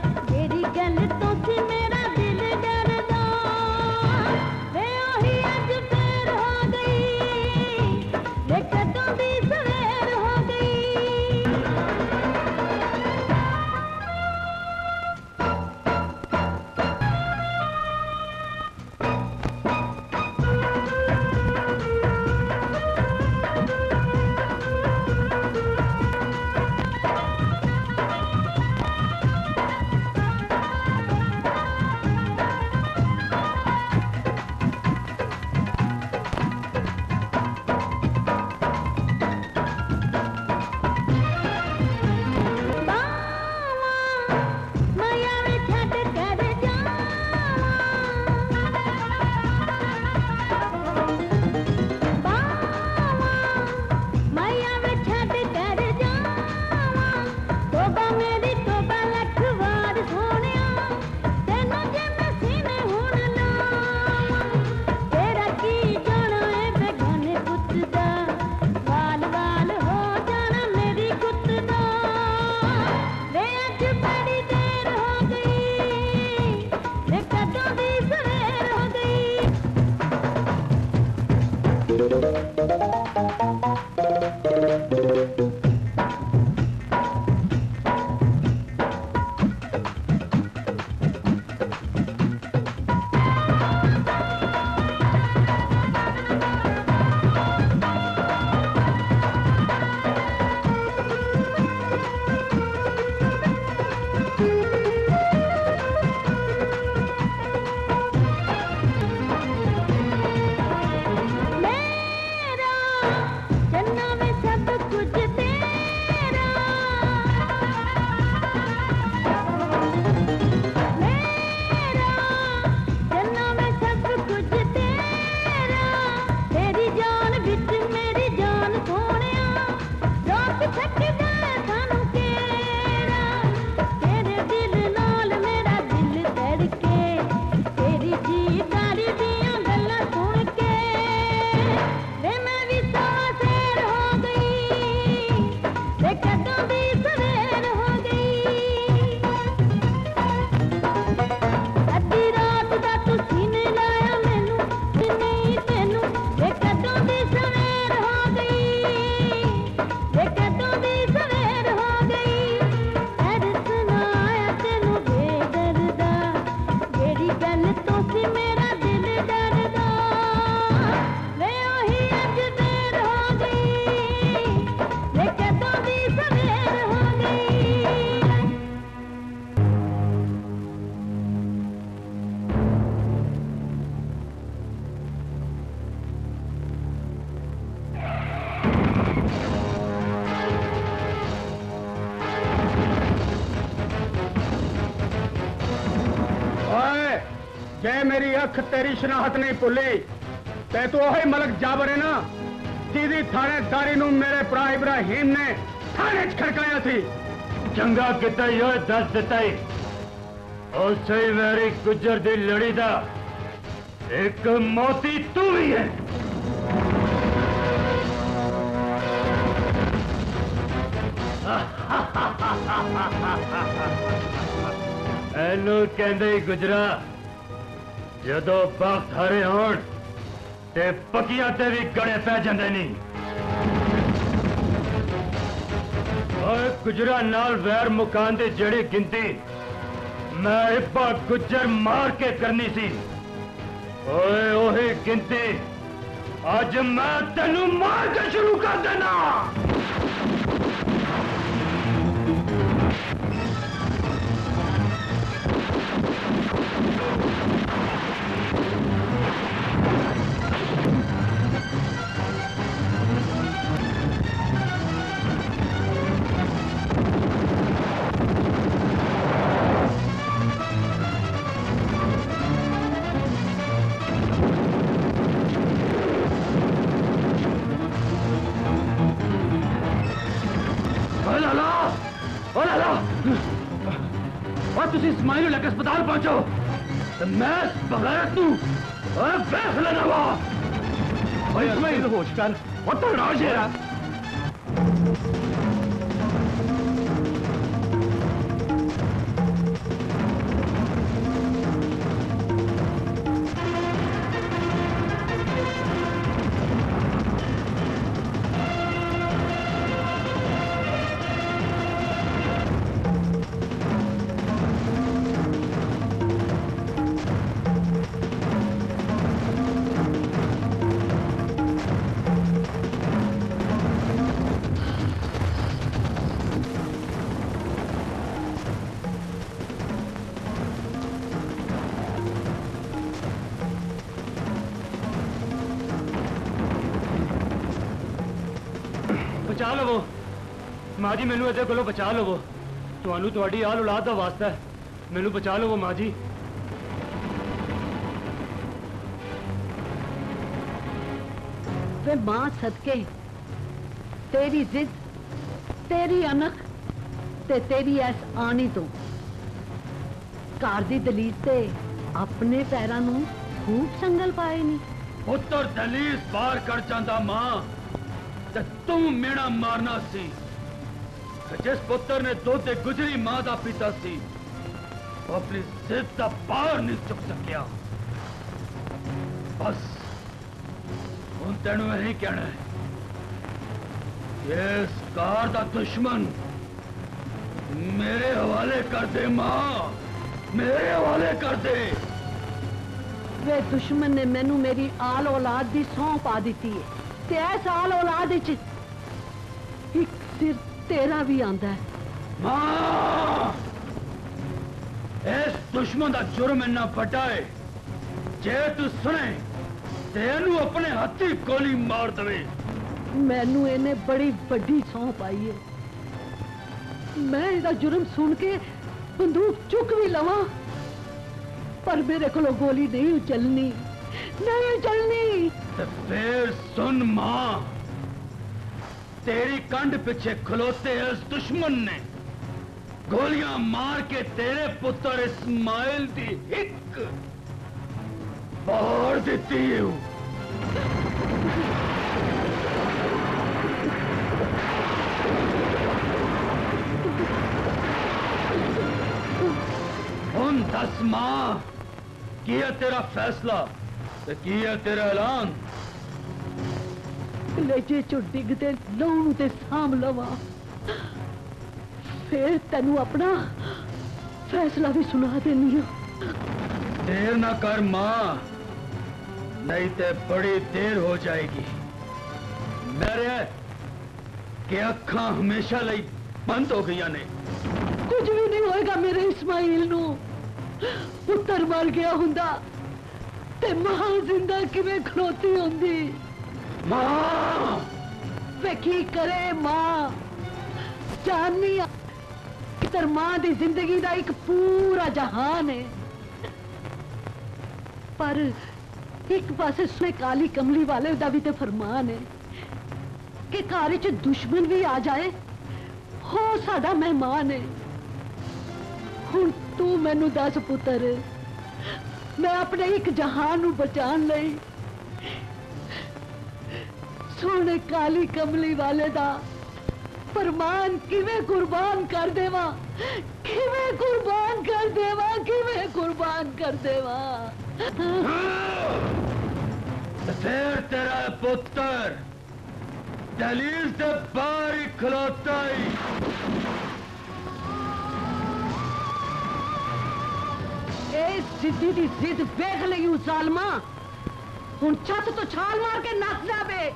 मेरा दिल डरदा वे ओही अज जे मेरी अख तेरी शनाहत नहीं भुली ते तू वही मलक जाबर है ना जिहदी थानेदारी नूं मेरे भरा इब्राहिम ने थाने च खड़काया थी। चंगा किता यो दस दिता ही उसे मेरी गुजर दी लड़ी दा एक मोती तू ही है। एनू कहंदे गुजरा जदों वक्त हारे होण ते पकियां ते भी गड़े पै जांदे नहीं। ओए गुजरा नाल वैर मुकान दी जेड़ी गिनती मैं इब्बा गुजर मार के करनी सी ओए ओही गिनती अज मैं तेनू मार के शुरू कर देना। इस्माइल लेकर अस्पताल पहुंचो तो मैं बगैरत तू और फैसला नवा इस्माइल होश कर और तो राज है। बचा लवो मां जी मैनू इहदे कोलों बचा लवो तुहानू तुहाडी आल औलाद दा वास्ता है मैनू बचा लवो मां जी। वे मां सदके तेरी जिद तेरी अनख ते तेरी ऐस आनी तो घर दी दलीज ते अपने पैरां नू खूब संगल पाए नहीं। पुत्र दलीज पार कर जांदा मां ते तू मेरा मारना सी जिस पुत्र ने दुध गुजरी मां दा पीता सी वो अपनी जिद दा पार नहीं चुक सकिया। बस हुण तैनू यही कहना है इस कार दा दुश्मन मेरे हवाले कर दे मां मेरे हवाले कर दे। वे दुश्मन ने मैनू मेरी आल औलाद दी सौं पा दी है ते ऐस आल औलाद विच एक सिर तेरा भी आंदा है। मां इस दुश्मन दा जुर्म इन्ना बड़ा है जे तू सुने ते इनू अपने हाथी गोली मार दवे। मैनू इन्हें बड़ी बड़ी सौं पाई है मैं इहदा जुर्म सुन के बंदूक चुक भी लवां पर मेरे को गोली नहीं चलनी नहीं चलनी। ते फिर सुन मां तेरी कंड पीछे खलोते इस दुश्मन ने गोलियां मार के तेरे पुत्र इस्माइल दी हिक फाड़ दी है। हुन दस मां की है तेरा फैसला ते की है तेरा ऐलान। लेजे चो डिगते लहू ते साम लवा फिर तेनू अपना फैसला भी सुना देनी। देर ना कर मां नहीं ते बड़ी देर हो जाएगी। मेरे के अखां हमेशा लई बंद हो गई ने। कुछ भी नहीं होएगा मेरे इस्माइल नू पुत्र मर गया हुंदा ते मां जिंदा किवें खलोती हुंदी। मां वे की करे मां जाननी इधर मां दी जिंदगी दा एक पूरा जहान है पर एक पासे सुने काली कमली वाले दा भी ते फरमान है कि घर च दुश्मन भी आ जाए हो साडा मेहमान है। हुण तू मैनू दस पुत्र, मैं अपने एक जहान नू बचान लई सोने काली कमली वाले दा फरमान किवें कुर्बान कर देवा, किवें कुर्बान कर देवा, किवें कुर्बान कर देवा। फिर तेरा पुत्र दहलीज से बाहर ही खलोता ही ए सिद्धि दी जिद वेख लई जालमा, हुण छत तो छाल मार के नस जावे।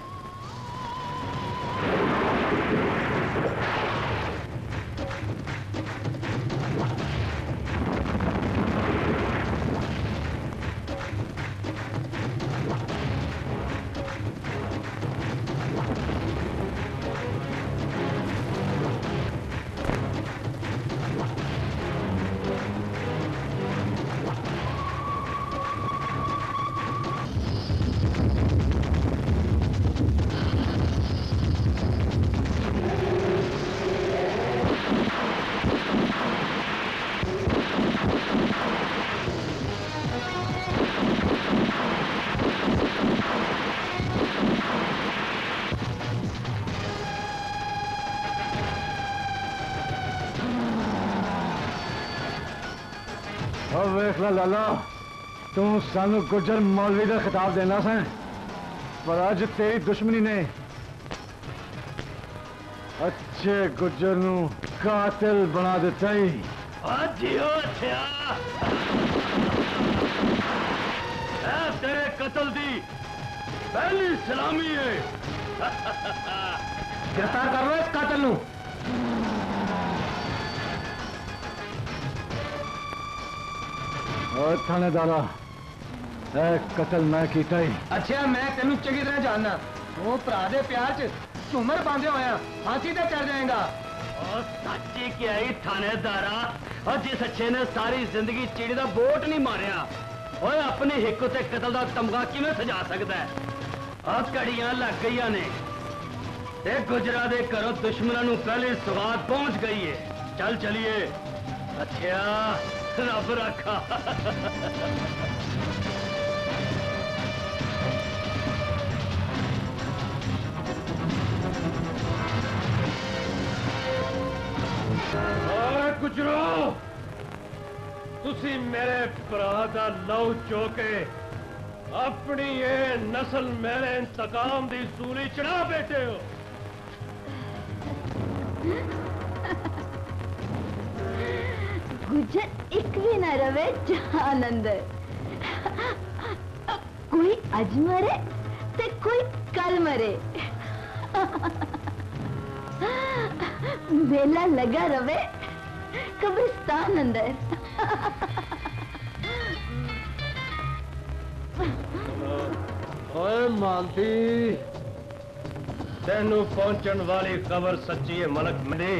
वेख ला लाला, तू सानू गुजर मौलवी का खिताब देना सा, पर अज तेरी दुश्मनी ने अच्छे गुजर नू कातिल बना दिता ही। तेरे कत्ल दी पहली सलामी है। गिरफ्तार कर लो इस कातिल नू। थानेदारा, कतल मैं कीता ही। अच्छा, मैं तेन चंगी तरह जानना, वो भरा दे प्यार च झूमर पांदे होया फांसी ते चढ़ जाएगा। और सच्ची क्या ही थानेदारा, और जिस अच्छे ने सारी जिंदगी चिड़ी का बोट नहीं मारिया, और अपनी हिक ते कतल का तमगा किवें सजा सकता है। अब घड़ियां लग गई ने, ते गुजरा दे घरों दुश्मनों नू पहले सौगात पहुंच गई है। चल चलिए। अच्छा, रब रखा। गुजरो, तुसी मेरे भरा दा लहू चोके अपनी ये नस्ल मेरे इंतकाम दी सूली चढ़ा बैठे हो। गुजर एक भी न रवे जहान अंदर, कोई अज मरे ते कोई कल मरे, मेला लगा रवे कब्रिस्तान अंदर। ओए मानती, तेनू पहुंचन वाली खबर सच्ची है मलक मेरी,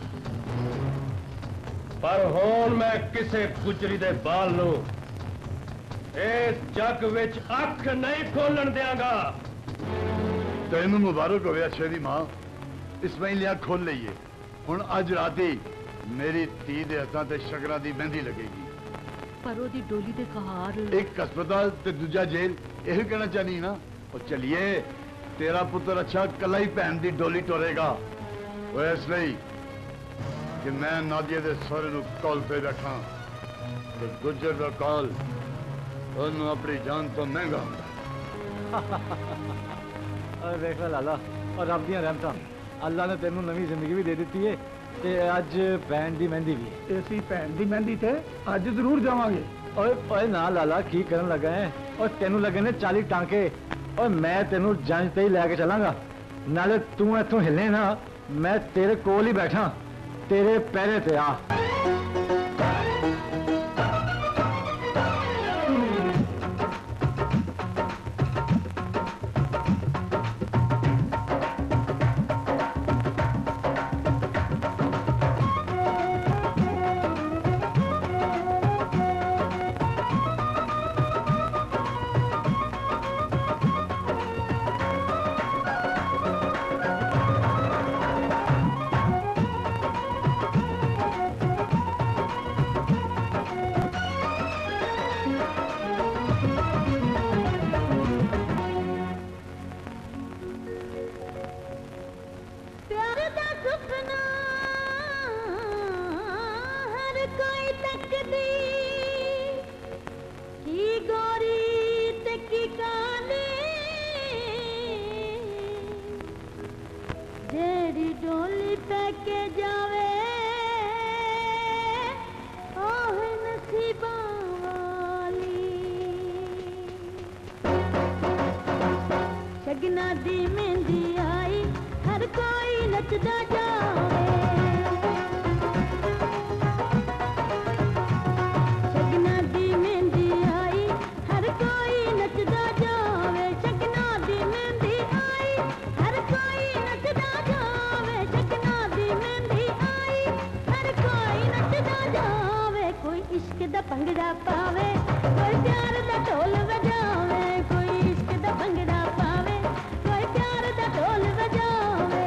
पर हुण मैं किसे गुजरी दे बाल नू इस जग विच अख नहीं खोलन देंगा। तेन मुबारक हो अच्छे दी मां, इसमाइल अख खोल लीए। हुण अज राती मेरी धी दे हत्थां ते शकरा दी मेहंदी लगेगी। पर ओदी डोली दे कहार एक अस्पताल ते दूजा जेल, यही कहना चाहनी ना। और चलिए, तेरा पुत्र अच्छा कला ही भैन दी डोली टोरेगा। वो इसलिए कि मैं नादिया दे सहुरे नू कॉल पे बैठा, तो गुजर दा कॉल उन्होंने अपनी जान तो महंगा होंदा। वेख लाला, और रब दियां रहमतां, अल्लाह ने तेनू नवी जिंदगी भी दे दी है, ते अज भैन दी मेहंदी भी। ऐसी भैन दी मेहंदी ते अज जरूर जावांगे। ओए ना लाला, की करन लगा है? और तेनू लगे ने 40 टांके, और मैं तेनू जंज ते ही लैके चलांगा। नाले तू इथों हिले ना, मैं तेरे कोल ही बैठा, तेरे पैरे ते आ। लेके जावे ओह नसीबा वाली शगना दी मेहंदी आई हर कोई नचदा जावे शगना दी मेहंदी आई हर कोई नचदा जावे शगना दी मेहंदी आई हर कोई नचदा जावे शगना दी मेहंदी आई हर कोई नचदा जावे कोई इश्क दा भंगड़ा पावे कोई प्यार दा ढोल वजावे कोई इश्क दा भंगड़ा पावे कोई प्यार दा ढोल वजावे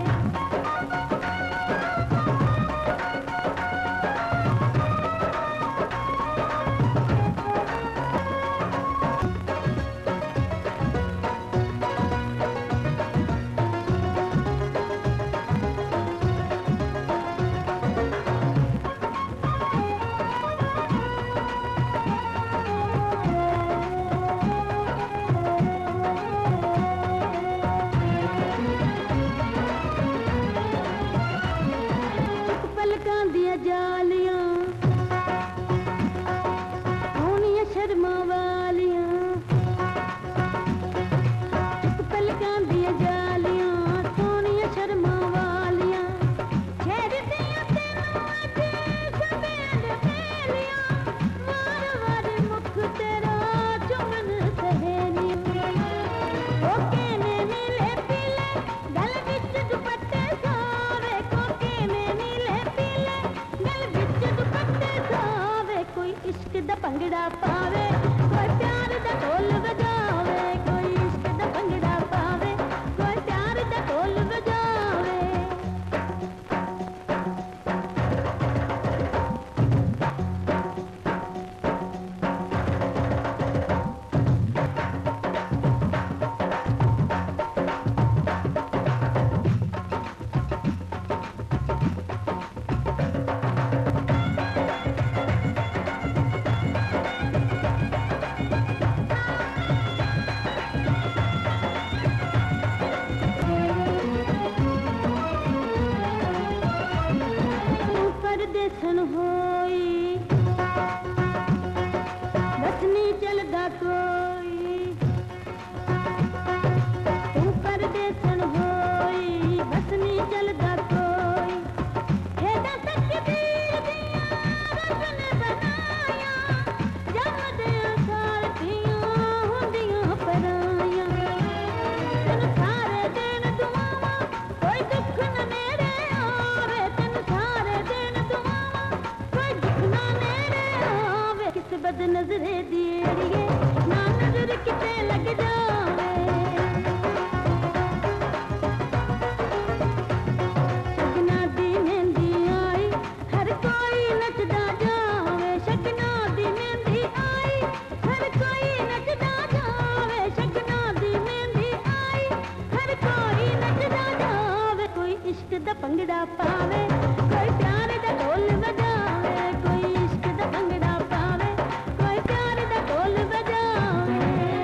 पलकां दियां जालियां होनियां शर्मा वालियां पलकां दियां जालियां सोनियां शर्मा वालियां छेड़दियां तैनूं अजे सवेर बेलियां वार वार मुख तेरा चुमन सहेलियां कोके ने नीले पीले गल विच दुपट्टे सावे कोके ने नीले पीले गल विच दुपट्टे सावे कोई इश्क दा भंगड़ा पावे कोई प्यार दा ढोल वजावे कोई इश्क दा भंगड़ा पावे कोई प्यार दा ढोल वजावे परदेसन होई बस नहीं चलदा कोई तू परदेसन होई बस नहीं चलदा कोई हेदा तकदीर दियां रब ने बनाया जमदियां सारथियां होंदियां पराइयां तैनूं सारे दिन दुआवां कोई दुख न नेड़े आवे तैनूं सारे दिन दुआवां कोई दुख न नेड़े आवे किस बद नजरे दी एड़िए ना नजर किते लग जावे शगना दी मेहंदी आई हर कोई नचदा जावे शगना दी मेहंदी आई हर कोई नचदा जावे शगना दी मेहंदी आई हर कोई नचदा जावे कोई इश्क दा भंगड़ा पावे कोई प्यार दा ढोल वजावे कोई इश्क दा भंगड़ा पावे कोई प्यार दा ढोल वजावे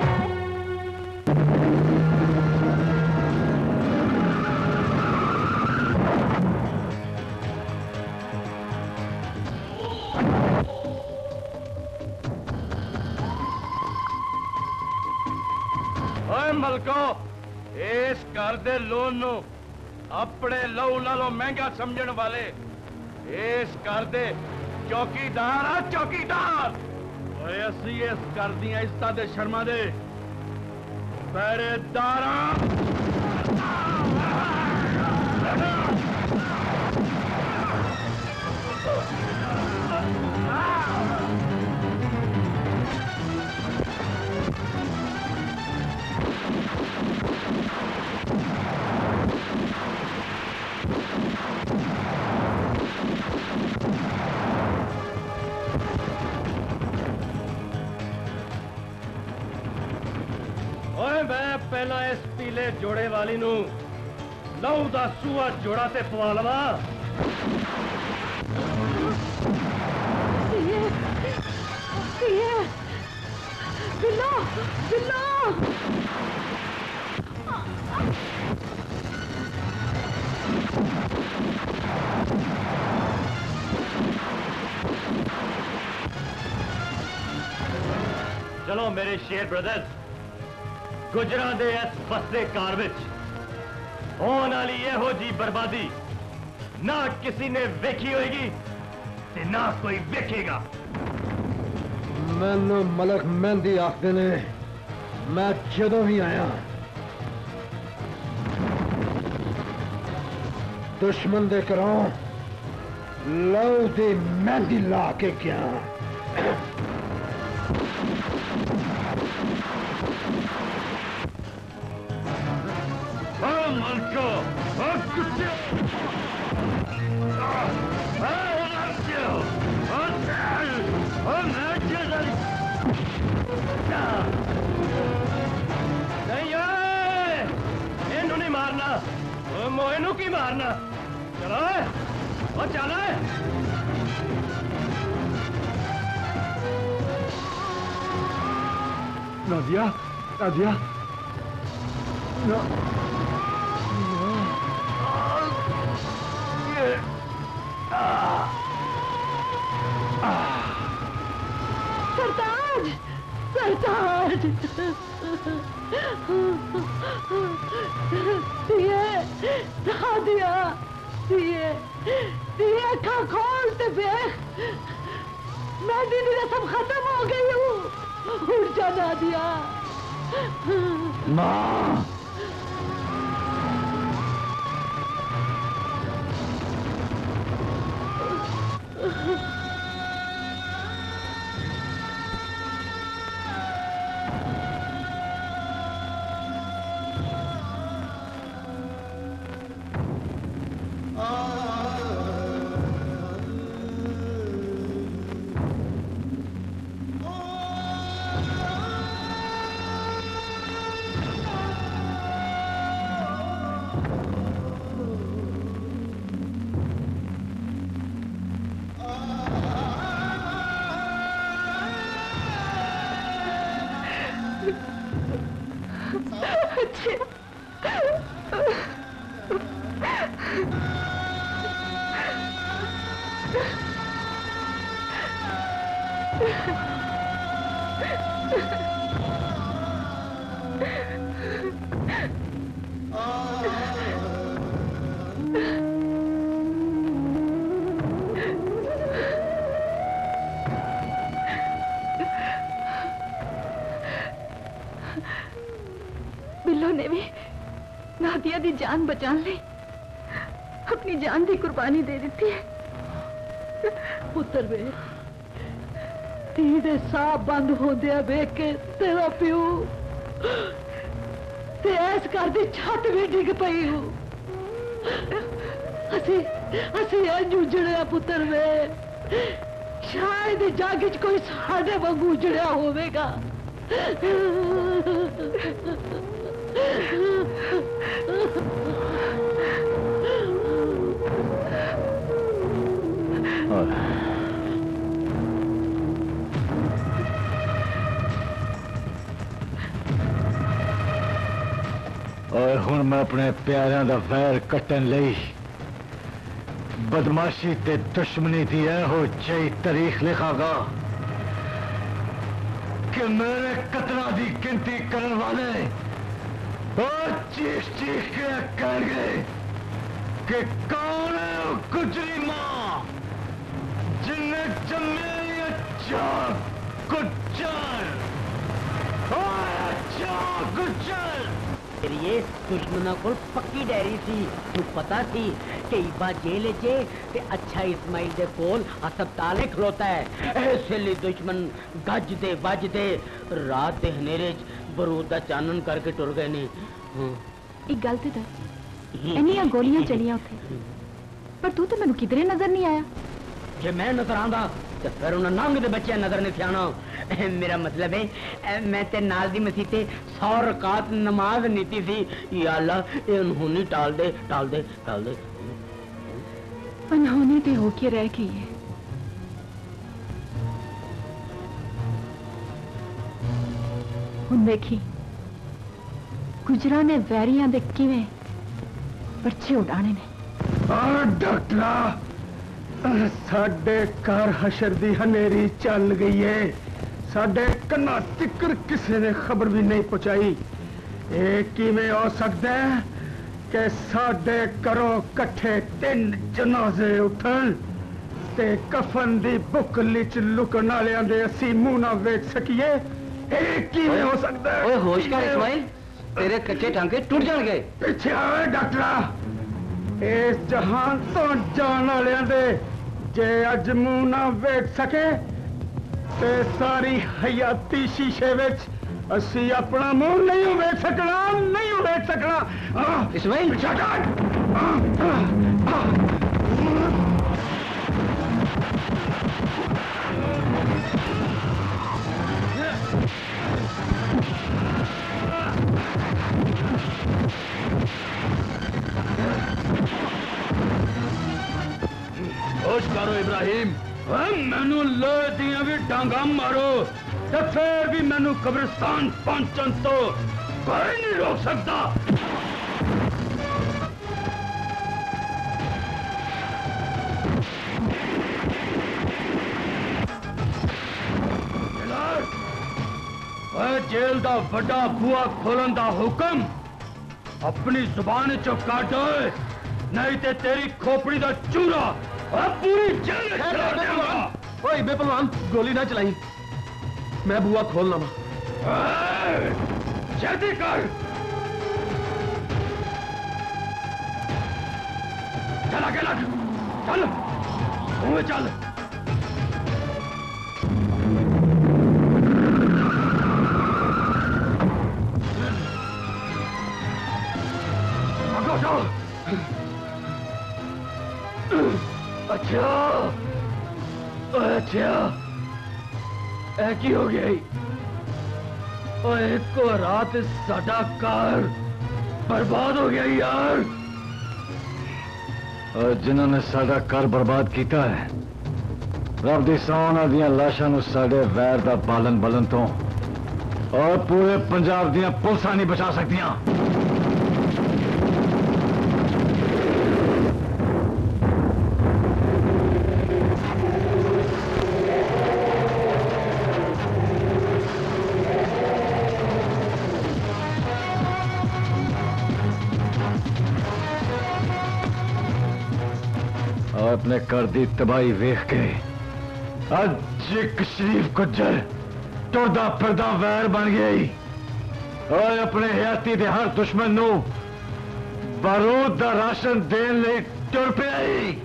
ਓਏ ਮਲਕੋ ਇਸ ਘਰ ਦੇ ਲੋਨ ਨੂੰ ਆਪਣੇ ਲਹੂ ਨਾਲੋਂ ਮਹਿੰਗਾ ਸਮਝਣ ਵਾਲੇ ਇਸ ਘਰ ਦੇ ਚੌਕੀਦਾਰ ਆ ਚੌਕੀਦਾਰ ਓਏ ਅਸੀਂ ਇਸ ਘਰ ਦੀਆਂ ਇੱਜ਼ਤਾਂ ਤੇ ਸ਼ਰਮਾਂ ਦੇ ਪਹਿਰੇਦਾਰ ਓਏ ਮੈਂ ਪਹਿਲਾਂ ਇਸ ਪੀਲੇ ਜੋੜੇ ਵਾਲੀ ਨੂੰ ਲਹੂ ਦਾ ਸੂਆ ਜੋੜਾ ਤੇ ਪਵਾ ਲਵਾਂ बिल्लो बिल्लो सुनो मेरे शेर ब्रदर्स, गुजरां दे इस बसते कार विच होने वाली यहो जी बर्बादी ना किसी ने वेखी होगी ते ना कोई वेखेगा। मैनू मलक मेहंदी आखते ने, मैं जदों भी आया दुश्मन दे घरों लहू दी मेहंदी ला के गया। नहीं नहीं मारना, मोहनू की मारना। चलो और चल नादिया, नादिया, सरताज, सरताज, ये नादिया, ये अखा खोलते देख, मैं दीदी सब खत्म हो गई हूँ। उठ जा नादिया। माँ बिल्लो ने भी नादिया दी जान बचाने ਲਈ अपनी जान की कुर्बानी दे दी है। पुत्र वे धी दे साह बंद होंदे वेख के तेरा प्यो ते ऐस घर दी छत भी डिग पई हो। असी इंज उजड़िया पुत्र वे, शायद जग च कोई साडे वांगू उजड़िया होवेगा। और हुण मैं अपने प्यारियां दा वैर कट्टन लई बदमाशी ते दुश्मनी दी हो जई तारीख लिखागा कि मेरे कतरा दी गिनती करने वाले और चीख चीख के कहेंगे कि कौन है वो गुजरी मां जिन्हें जमे अच्छा गुज्जर और अच्छा गुज्जर। ये दुश्मनों को पक्की डायरी थी, तू पता थी कि इबा जेल चे ते अच्छा इस्माइल दे कोल अस्पताल खलोता है। ऐसे लिए दुश्मन गज दे बज दे रात दे हनेरे बरूद दा चानन करके टुर गए ने। एक गल ते दस, इन्नियां गोलियां चलियां उथे, पर तू तो मैनू किधरे नजर नहीं आया। जे मैं नजर आंदा ते फिर उन्हें नंग दे बच्चे नजर नहीं थे आना। मेरा मतलब है मैं ते नाल दी मसीते 100 रकात नमाज नीति थी। या अल्लाह ये अनहोनी टाल दे टाल दे टाल दे। अनहोनी ते होके रह गई है। हुण देखी गुजरा ने वैरियां दे किवें पर्चे उड़ाने ने। डॉक्टरा साडे घर हशर दी हनेरी चल गई है, साडे कन्ना तिक्कर किसी ने खबर भी नहीं पहुंचाई। एक किवें हो सकता है कि साडे घरों कट्ठे 3 जनाजे उठन ते कफन दी बुकली च लुकन वालियां दे असी मुंह ना वेख सकीए? एक किवें हो सकता है? ओए होश कर इस्माइल, तेरे कच्चे टांके टूट जाएंगे। पीछे आवे डॉक्टरा, इस जहान तो जान वालियां दे जे अज मुंह ना वेख सके ते सारी हयाती शीशे विच असी अपना मुंह नहीं वेख सकना, नहीं वेख सकना। इस्माइल होश करो इब्राहिम, मैनू लो दिया भी डांगा मारो तो फिर भी मैनू कब्रिस्तान पहुंचन तो कोई नहीं रोक सकता। जेल दा बड़ा बुआ खोलन दा हुक्म अपनी जुबान चो काट, नहीं ते तेरी खोपड़ी दा चूरा पूरी जेल में चला देऊंगा। ओए बेपरवाह, गोली ना चलाई, मैं बुआ खोलना वा। जल्दी कर, चल आगे लग, चल मुंह चल। आगे जाओ। अच्छा अच्छा, की हो गई? एक को रात साडा घर बर्बाद हो गया यार। और जिन्होंने साडा घर बर्बाद किया है, रब दी सौं दियां लाशां नूं साडे वैर दा बालन बलन तो और पूरे पंजाब दियां पुलिसां नहीं बचा सकदियां। अपने घर दी तबाही वेख के अज एक शरीफ गुज्जर टुरदा फिरदा वैर बन गई और अपने हयाती दे हर दुश्मन नू बारूद दा राशन देन लई टुर पिया।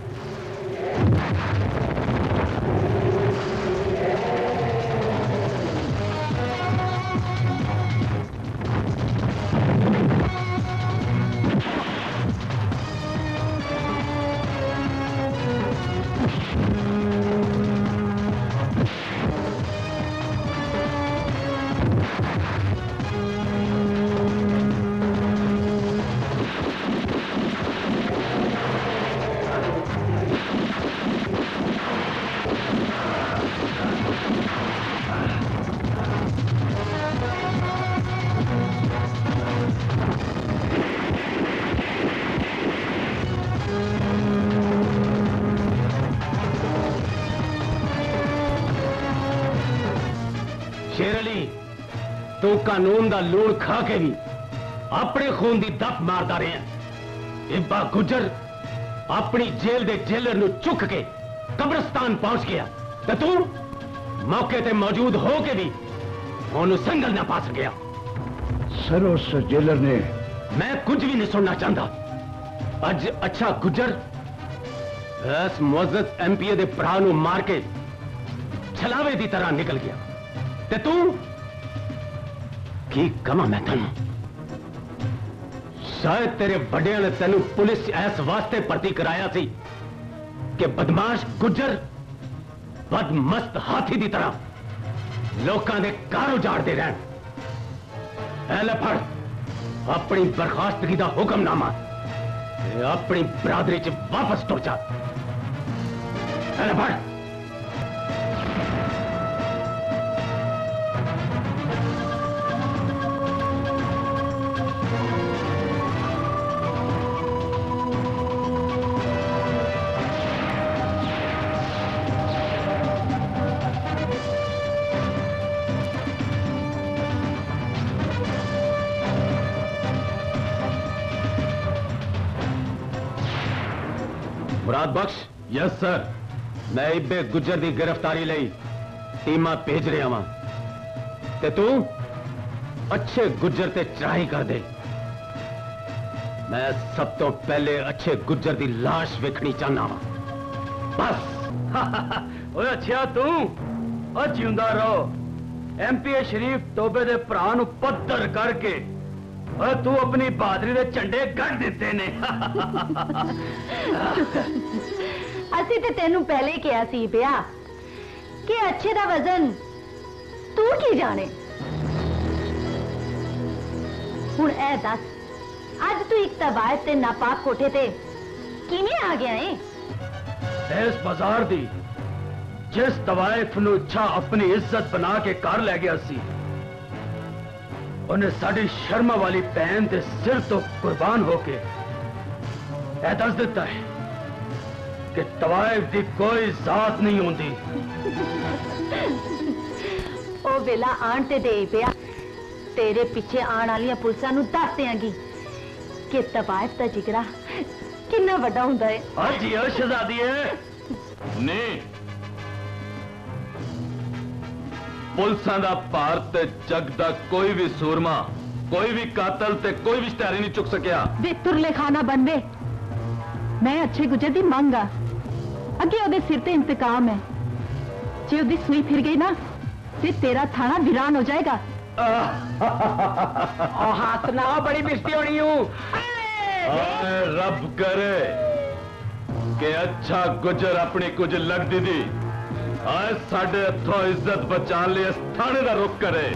तू कानून दा लूण खा के भी अपने खून दी दप मारदा रहा। इब्बा गुजर अपनी जेल दे जेलर नू चुक के कब्रिस्तान पहुंच गया ते तू मौके ते मौजूद हो के भी ओनू संगल ना पा सकिया। सर उस जेलर ने मैं कुछ भी नहीं सुनना चाहता। अज अच्छा गुजर इस मुअज़्ज़ज़ एमपीए दे भरा नू मार के छलावे दी तरह निकल गया ते तू की कमा मैं तेन? शायद तेरे बड़िया ने तेन पुलिस इस वास्ते भर्ती कराया सी कि बदमाश गुजर बदमस्त हाथी की तरह लोगों के घर उजाड़ते रहन। ऐ फड़ अपनी बर्खास्तगी का हुक्मनामा, अपनी बरादरी च वापस टुर जा। ऐ फड़। मुराद बख्श। Yes sir. मैं इब्बे गुजर की गिरफ्तारी लई टीमां भेज रहा वां ते तू अच्छे गुजर ते चढ़ाई कर दे। मैं सब तो पहले अच्छे गुजर की लाश वेखनी चाहना वां बस। ओए अच्छा तू जिंदा रहो। एमपीए शरीफ टोबे दे भरा नूं पत्थर करके तू अपनी बहादरी दे झंडे गढ़ दिते ने। ਅਸੀਂ ਤੇ ਤੈਨੂੰ ਪਹਿਲੇ ਹੀ ਕਿਹਾ ਸੀ ਪਿਆ ਕਿ ਅੱਛੇ ਦਾ ਵਜ਼ਨ ਤੂੰ ਕੀ ਜਾਣੇ। ਹੁਣ ਇਹ ਦੱਸ ਅੱਜ ਤੂੰ ਇੱਕ ਤਵਾਇਫ ਤੇ ਨਾਪਾਕ ਕੋਠੇ ਤੇ ਕਿਵੇਂ ਆ ਗਿਆ ਏ? इस बाजार दी जिस तवाइफ नूं इच्छा अपनी इज्जत बना के घर लै गया सी उन्हें साडी शर्मा वाली भैन दे सिर तो कुर्बान होके ऐ दस दिता है कि तवाइफ दी कोई जात नहीं होंदी। ओ वेला आण ते दे पिया तेरे पीछे आण वाली पुलिसां नूं दस देंगी कि तवाइफ दा जिगरा कितना वड्डा हुंदा है। हां जी शहजादी है नहीं पुलिसां दा भार ते जग दा कोई भी सूरमा कोई भी कातल ते कोई भी इश्तेहारी नहीं चुक सकिया। वे तुरले खाना बन वे। मैं अच्छे गुजर दी मंग आ अगे ओदे सिर ते इंतकाम है। जे ओदी सुई फिर गई ना ते तेरा थाना वीरान हो जाएगा। हाथ ना बड़ी बिस्ती होनी हूं। रब करे कि अच्छा गुजर अपनी कुछ लगती थी आज साढ़े हथों इज्जत बचाने लिए थाने का रुख करे।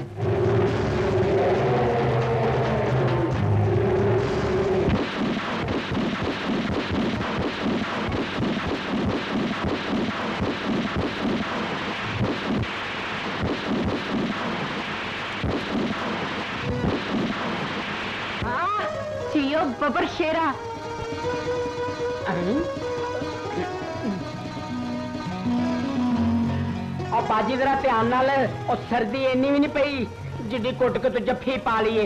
जियो बबर शेरा। और बाजी जरा ध्यान नाल और सर्दी इन्नी भी नहीं पई जिड्डी कुट के तू जफ्फी पा लीए।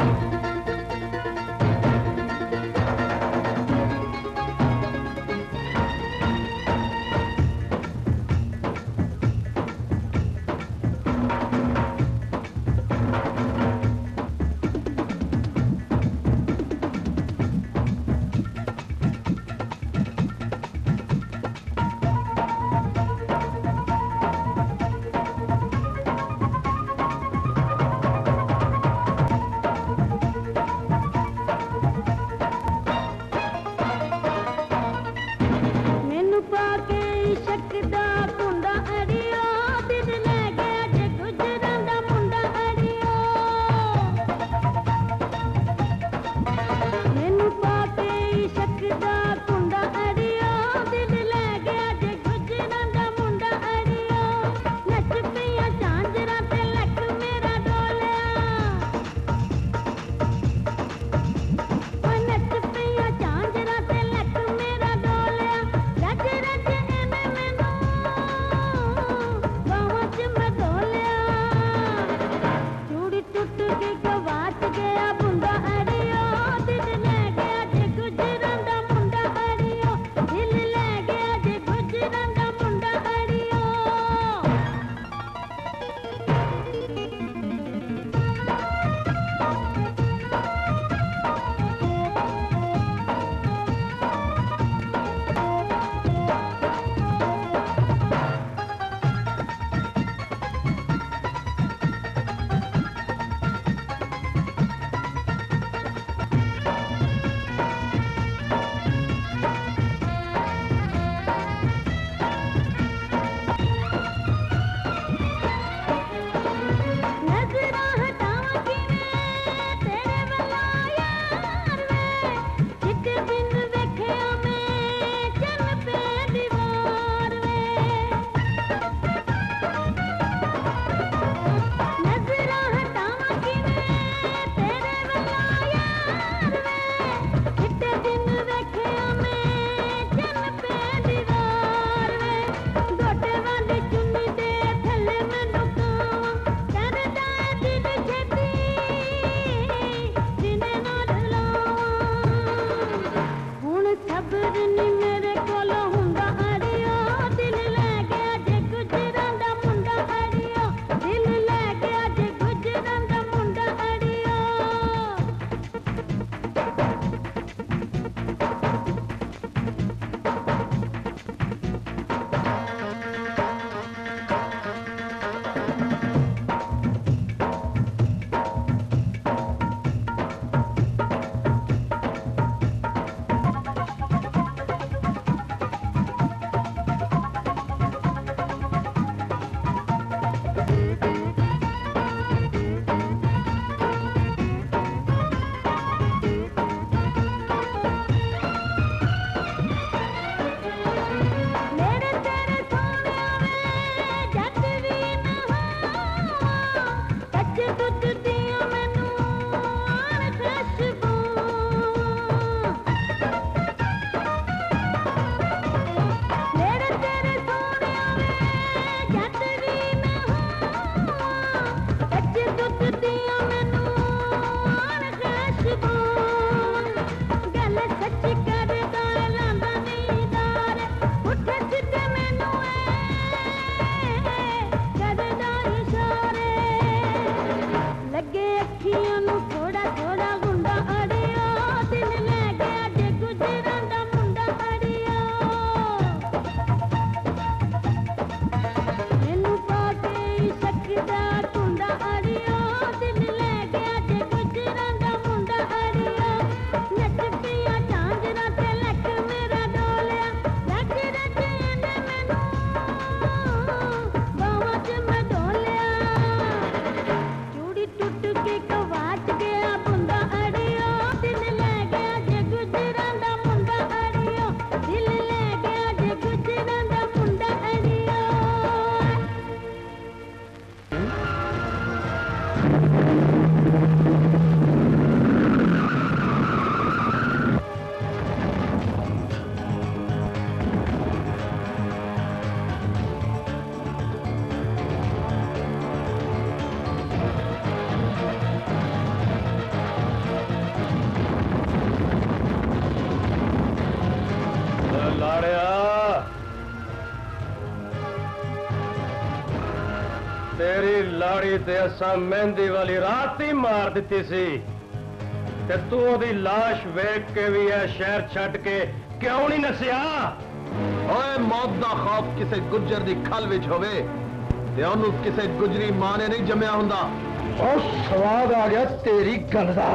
दिहाड़ी ते असा मेहंदी वाली रात ही मार दिती सी ते तू ओदी लाश वेख के भी है शहर छड्ड के क्यों नहीं नसिया? ओए मौत दा खौफ किसे गुज्जर दी खल विच होवे ते ओनू किसे गुजरी मां ने नहीं जम्मिया हुंदा। और स्वाद आ गया तेरी गल दा।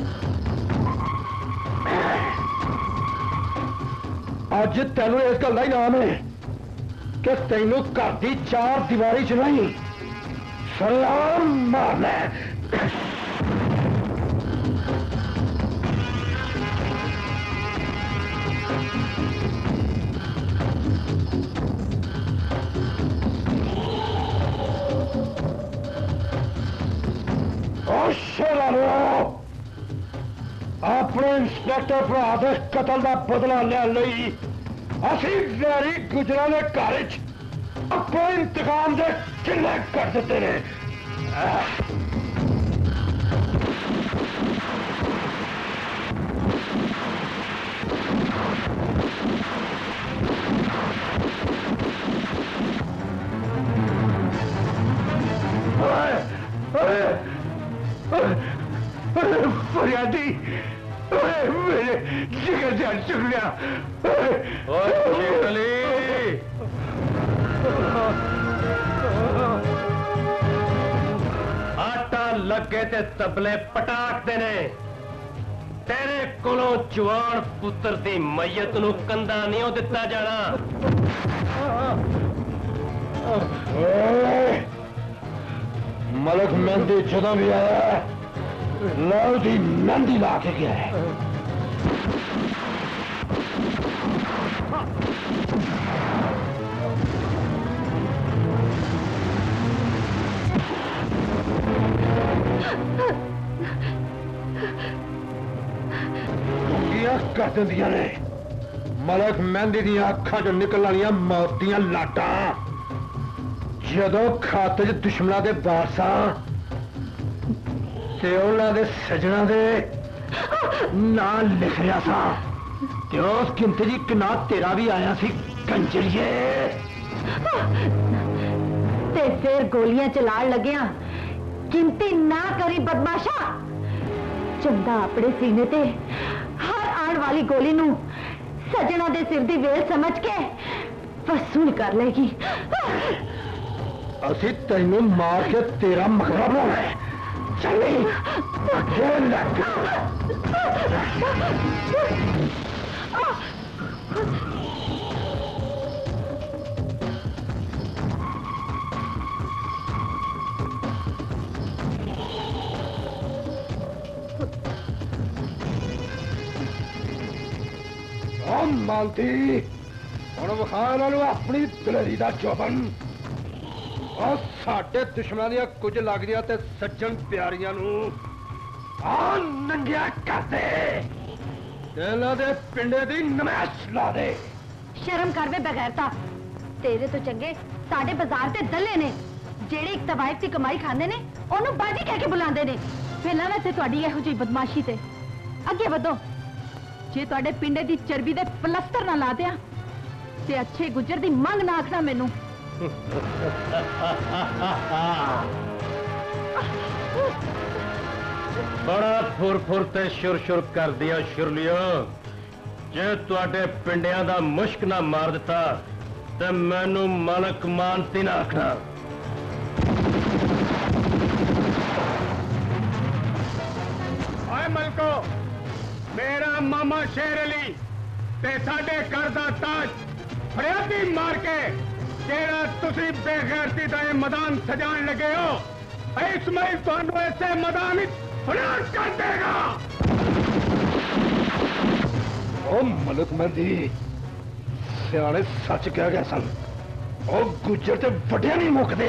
अज तेनू इस गल का इनाम है कि तेनू घर की 4 दीवारी च नहीं सलाम मारना है। अपने इंस्पैक्टर भरा के कतल का बदला लिया असी वैरी गुजरा ने घर अपने इंतकाम के किले कर देते ने। फरियादी मेरे जिगर जान चुक लिया। आटा लगे ते तबले पटाक देने तेरे कोलों जवान पुत्र दी मैयत नू कंधा नहीं दिता जाना। मलक मेहंदी जदों भी आया लाल दी मेहंदी ला के गया है। कर दिंदियां ने मलक मेहंदी दी अखां चों निकल आनियां मौत दियां लाटां जदों खाते च दुश्मनां दे वारसां ते उन्हां दे सजना दे नां लिख रिहा सा ते उस गिनती च एक नां तेरा भी आया सी कंजरिए। ते फिर गोलियां चलाण लग्या गिनती ना करी बदमाशा। चंदा अपने सीने ते हर आने वाली गोली नू सजना दे सिर दी वेल समझ के वसूल कर लेगी। असी तेनू मार के तेरा मकबरा बनाना है। चली मानती हूं विखा अपनी दलेरी का चौबन और साडे दुश्मनां दियां कुछ लगदियां ते सज्जन प्यारियां नू नंगिया कर दे इन्हां दे पिंडे दी नमैश ला दे। शर्म कर वे बगैरता तेरे तो चंगे साडे बाजार ते दले ने जेड़े एक तवाइफ दी कमाई खांदे ने ओनू बाजी कह के बुलांदे ने। पहला वैसे तुहाडी इहो जी बदमाशी ते अगे वधो जे तुहाडे पिंडे दी चर्बी दे पलस्तर ना ला दिया ते अच्छे गुजर दी मंग ना आखना मैनू। बड़ा फुर फुर ते शुर शुर कर दिया शुरलियो जे तुहाडे पिंडियां दा मुश्क ना मार दिता ते मैनू मलक मानती ना आखना। आए मलको मेरा मामा शेर अली ते साडे घर दा ताज फरियादी मार के जेड़ा तुसी बेगैरती दा मैदान सजान लगे हो इस्माइल तुहानू ऐसे मैदान फलाट कर देगा। ओ मलक मेहंदी सियाने सच कह गए सन ओ गुजर ते वड्डिया नहीं मुकदे।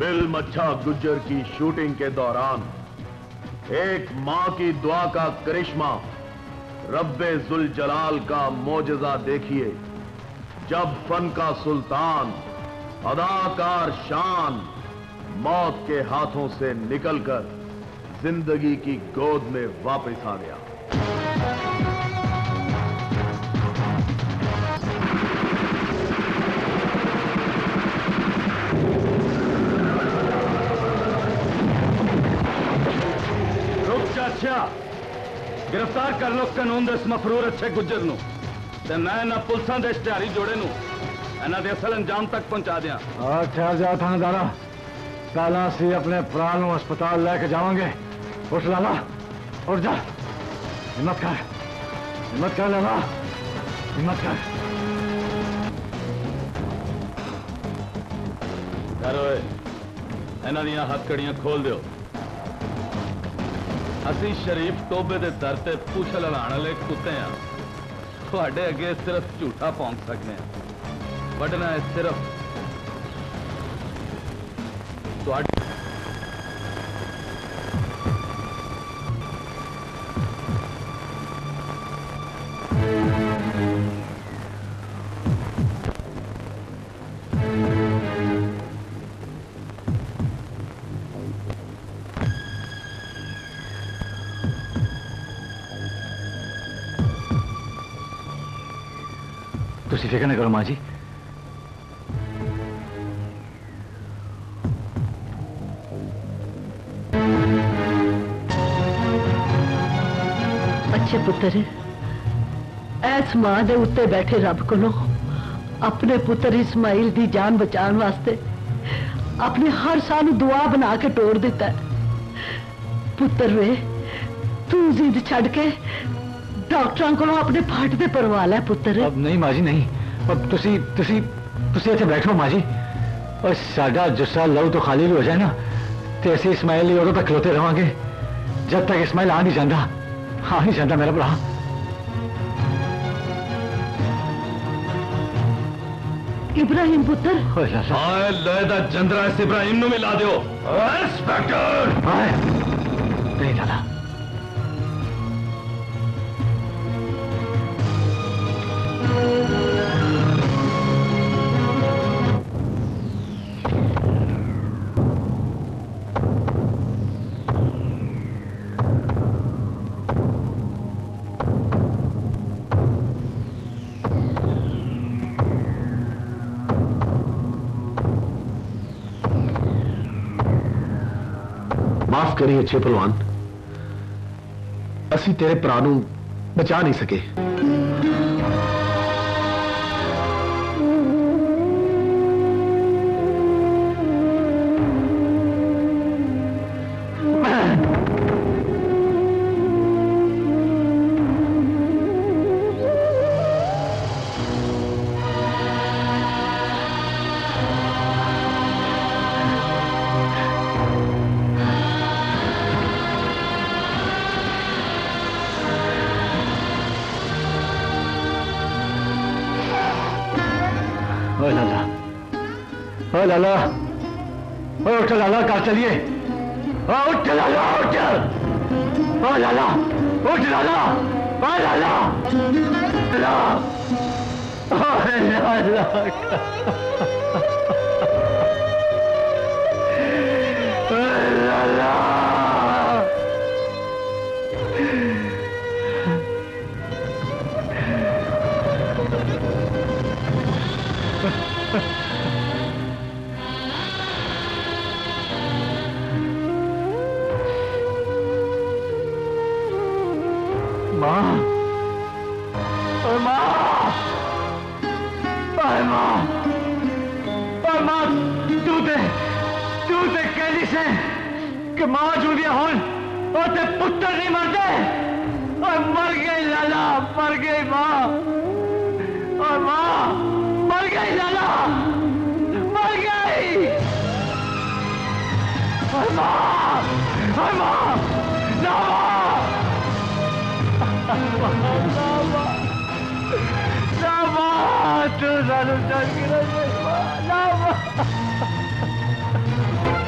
फिल्म अच्छा गुज्जर की शूटिंग के दौरान एक मां की दुआ का करिश्मा, रब्बे जुल जलाल का मोजज़ा देखिए, जब फन का सुल्तान अदाकार शान मौत के हाथों से निकलकर जिंदगी की गोद में वापस आ गया। अच्छा गिरफ्तार कर लो कानून दे इस मफरूर अच्छे गुज्जर नूं ते मैं ना पुलिसां दे इश्तिहारी जोड़े नूं इन्हां दे असल अंजाम तक पहुंचा दियां। ठहर जा थानेदारा, पहला सी अपने भरा नूं अस्पताल लेके जावांगे। उठ लाला, उठ जा, हिम्मत कर लाला, हिम्मत कर। ओए इन्हां दियां हथकड़ियां खोल दिओ। असी शरीफ टोबे दे दर ते पूछ लड़ाण वाले कुत्ते हैं, तुहाडे अगे सिर्फ झूठा भौंक सकते हैं, वड्डना है सिर्फ तुहाडे। तुसी फिक्र न करो मां जी, अच्छे पुत्र ऐस मां दे उत्ते बैठे रब कोलों अपने पुत्र इस्माइल दी जान बचाने वास्ते अपने हर साल दुआ बना के तोड़ दिता है। पुत्र वे तू जिद छड़ के डॉक्टरों को अपने फाट दे परवा लै पुत्र। अब नहीं माँ जी नहीं, अब तुसी इत्थे बैठो माँ जी, और साडा जुस्सा लहू तो खाली भी हो जाए ना तो ऐसे इस्माइल ही उदों तक खलोते रहांगे जब तक इस्माइल आ नहीं जाता मेरा भरा। इब्राहिम पुत्र लयदा जंदरा इस इब्राहिम नूं मिला दियो। इंस्पेक्टर नहीं लाला, माफ करिए अच्छे पहलवान, असी तेरे भरा नूं बचा नहीं सके। लाला, उठ लाला, कहा चलिए, उठ लाला, उठ लाला, उठ लाला, लाला, मां जुड़िया हो पुत्र नहीं मरते, और मर गई लाला, मर गई मां, और मां मर गई लाला, मर गई, और मां तू सानू चल के ना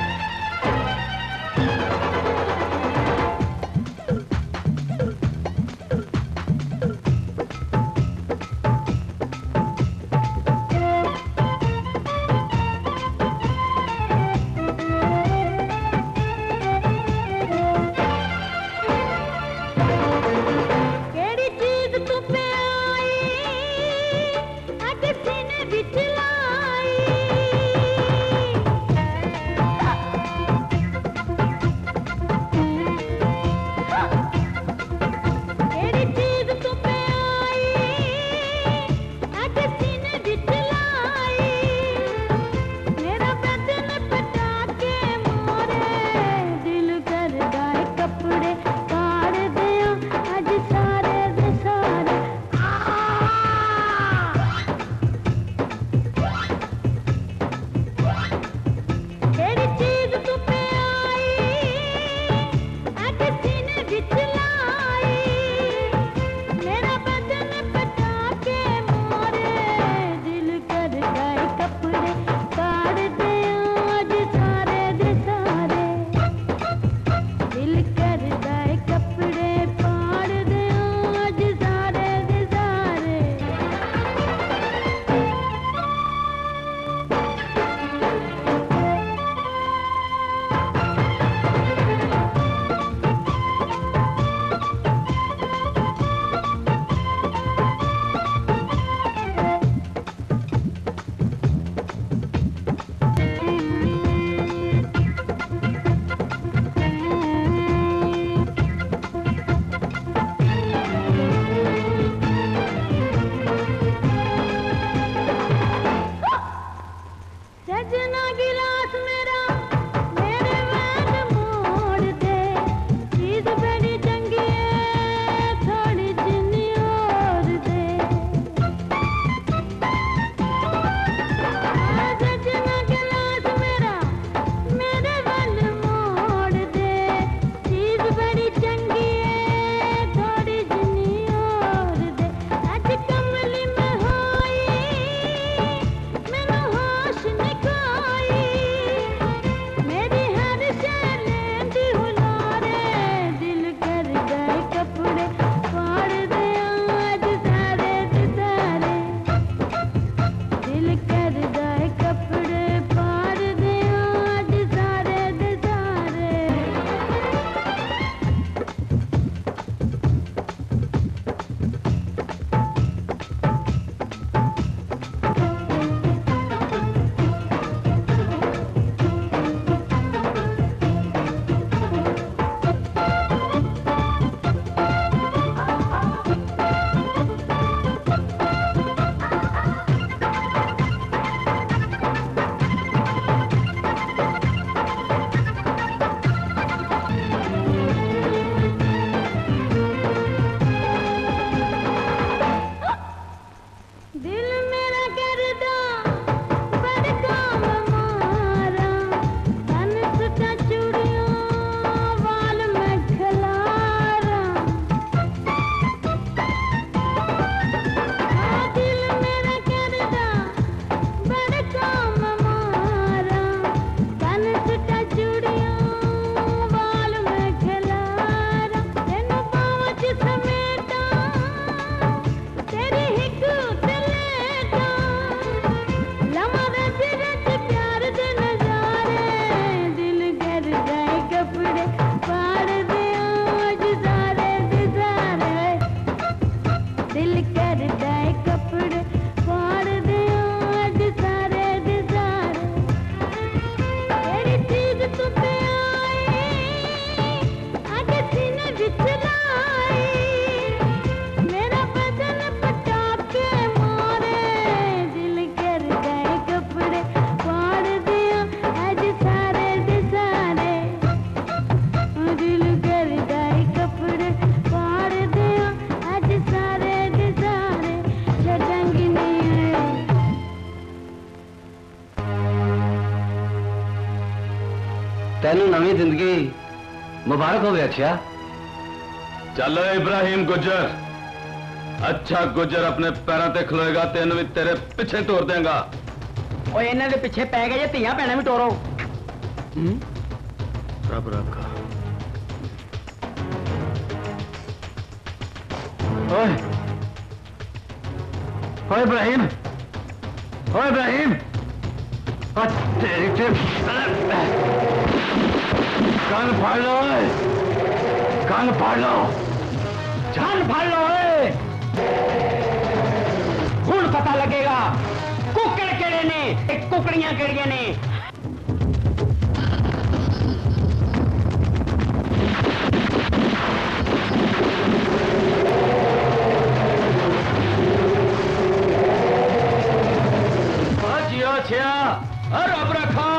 तेनू नवी जिंदगी मुबारक हो अच्छा। चलो इब्राहिम गुजर, अच्छा गुजर अपने पैरों ते खलोएगा, तेन भी तेरे पीछे तोड़ देगा। ओए इन्हां दे पिछे पै गए जे धियां भैणां भी टोरो। रब रखा। ओए ओए इब्राहिम, ओए इब्राहिम, तेरी कान फाड़ लो, कान फाड़ लो, जान फाड़ लो। हुण पता लगेगा कुकड़ केड़े ने ते कुकड़ियां केड़ियां ने। जियो छिया और अब रखा।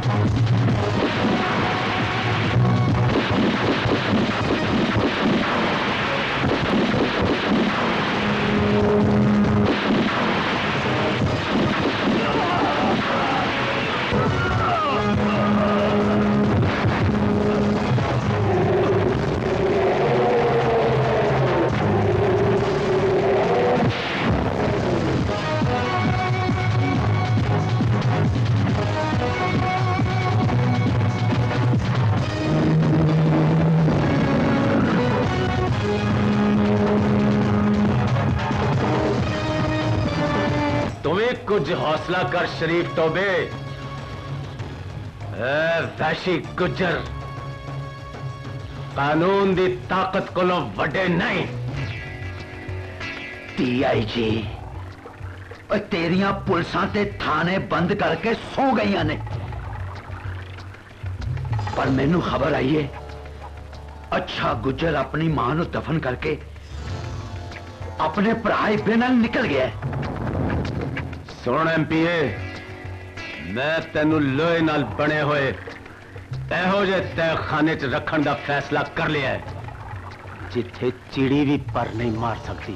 तुम्हें कुछ हौसला कर शरीफ टोबे। वैशी गुजर कानून दी ताकत कोलों वड्डे नहीं। DIG तेरियां पुलिसां ते थाने बंद करके सो गई ने, पर मैनू खबर आई है अच्छा गुजर अपनी मां नू दफन करके अपने भरा इब्बे नाल निकल गया। सुन MPA, मैं तेनू लोहे नाल बने होए एहो जे तहखाने च रखण दा फैसला कर लिया है, जिथे चिड़ी भी पर नहीं मार सकती।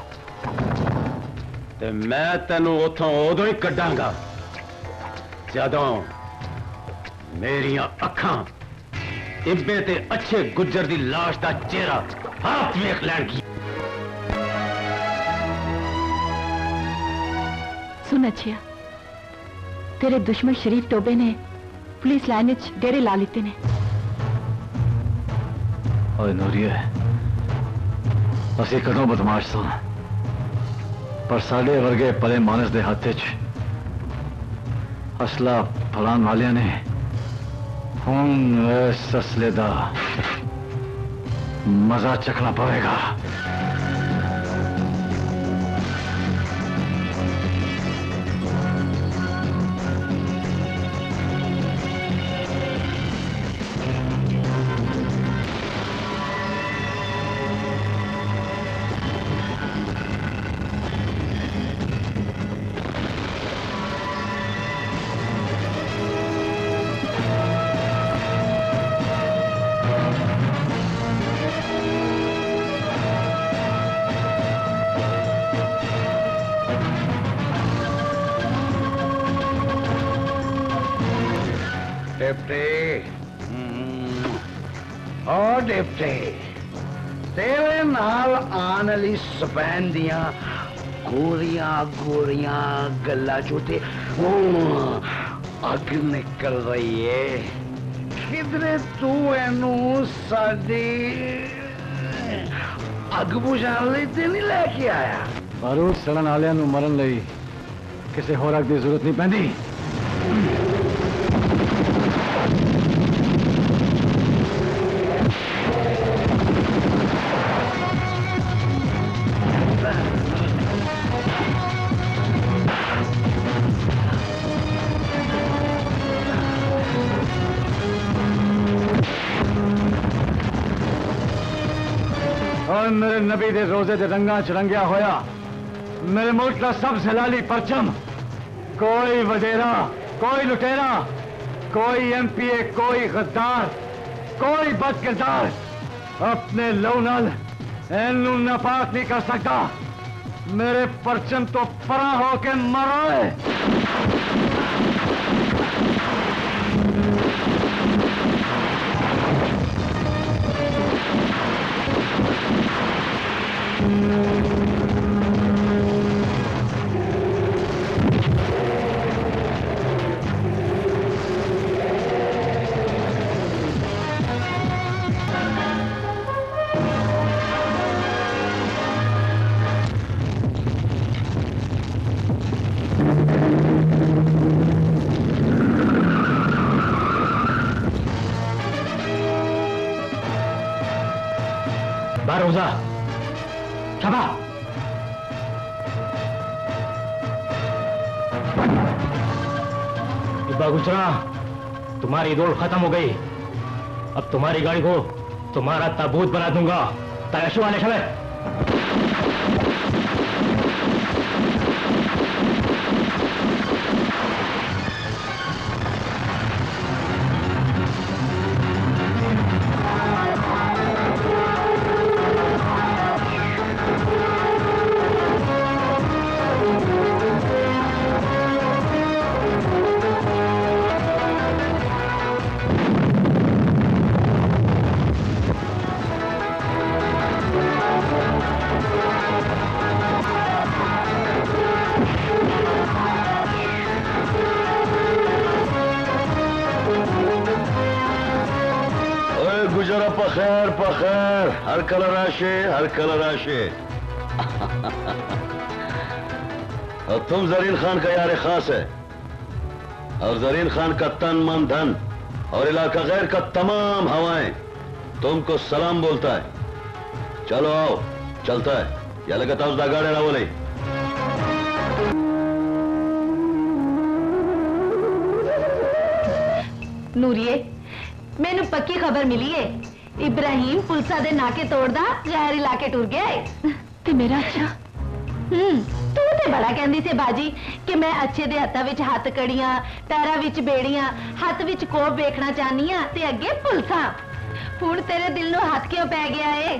ते मैं तेनू उथों उदों ही कड्डांगा जदों मेरियां अखां इब्बे ते अच्छे गुजर दी लाश दा चेहरा आप वेख लैणगी। सुन अच्छिया, तेरे दुश्मन शरीफ टोबे ने पुलिस लाइन च डेरे ला लिते ने। ओए नूरिए, असी कदों बदमाश सां, पर साडे वर्गे भले मानस दे हाथ च असला फलान वालियां ने हुण इस असले दा मजा चखना पवेगा। तेरे नाल आन वाली स्पैन दियां गोरियां गोरियां गल्लां चोते अग निकल रही है। किधरे तू एनू साडी अग बुझाण लई ते नहीं लेके आया? बारूद सड़न वालियां नू मरन लई किसी होर अग दी जरूरत नहीं पैंदी। और मेरे नबी दे रोजे दे रंगा च रंगया होया मेरे मुल्क का सब जलाली परचम, कोई वडेरा, कोई लुटेरा, कोई MPA, कोई गद्दार, कोई बदकिरदार अपने लहू नाल इनू नापाक नहीं कर सकता। मेरे परचम तो परा होके मरो। रोजा छपा। इब्बा गुजरा, तुम्हारी दौड़ खत्म हो गई। अब तुम्हारी गाड़ी को तुम्हारा ताबूत बना दूंगा। तलाशो वाले शबे। पखैर हर कलर आशे, हर कलर आशे। और तुम जरीन खान का यार खास है, और जरीन खान का तन मन धन और इलाका गैर का तमाम हवाएं तुमको सलाम बोलता है। चलो आओ, चलता है। या लगता उस गाड़े ना बोले। नूरिए, मैनू पक्की खबर मिली है, इब्राहिम पुलसा दे नाके तोड़दा गैर इलाके टुर गया है। ते मेरा अच्छा तू ते बड़ा कहंदी से बाजी कि मैं अच्छे दे हत्था विच हत्थ कड़ियां, पैरां विच बेड़ियां, हत्थ विच कोप वेखना चाहनी आ ते अगे पुलसा। हुण तेरे दिल नूं हत्थ क्यों पै गया है?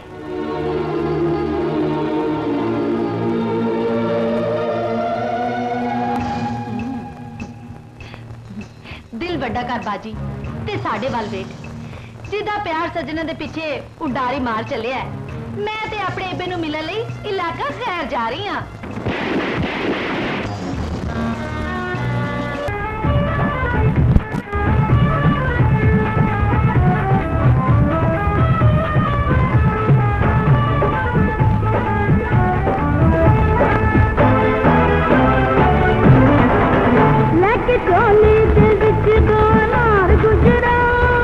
दिल वड्डा कर बाजी ते साडे वाल वेख, जिदा प्यार सजना दे पिछे उडारी मार चलिया है। मैं ते अपने इबे नूं मिलण लई इलाका खैर जा रही हां। लेके चोली दे विच गोनार गुजरा,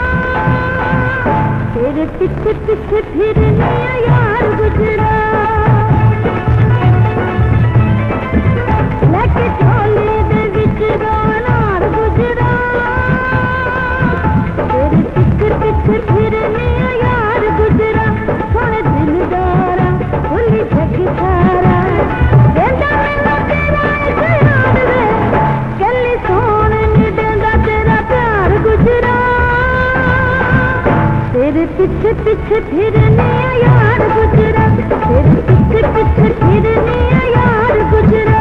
तेरे पीछे पीछे फिरने यार गुजरा। लेके चोली दे विच गोनार गुजरा, तेरे पीछे पीछे फिरने यार गुजरा। सोने दिलदारा भुली जग सारा, देंदा मैनू तेरा इकरार वे, कल्ली सोने नी देंदा तेरा प्यार गुजरा। तेरे पीछे पीछे फिरने यार गुजरा, तेरे पीछे पीछे फिरने यार गुजरा।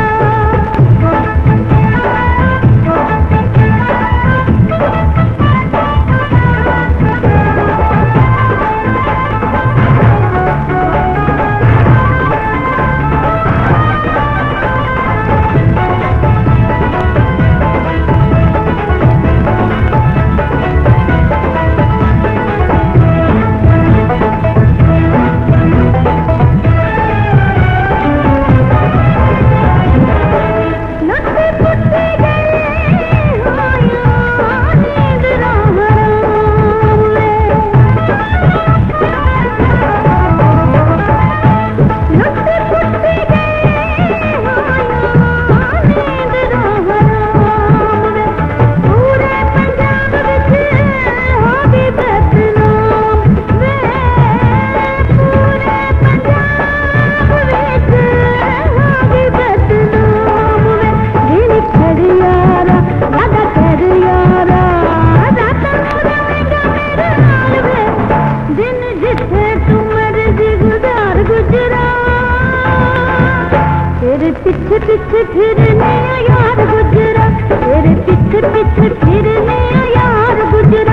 पीछे पीछे फिरने यार गुजरा, तेरे पीछे पीछे फिरने यार गुजरा।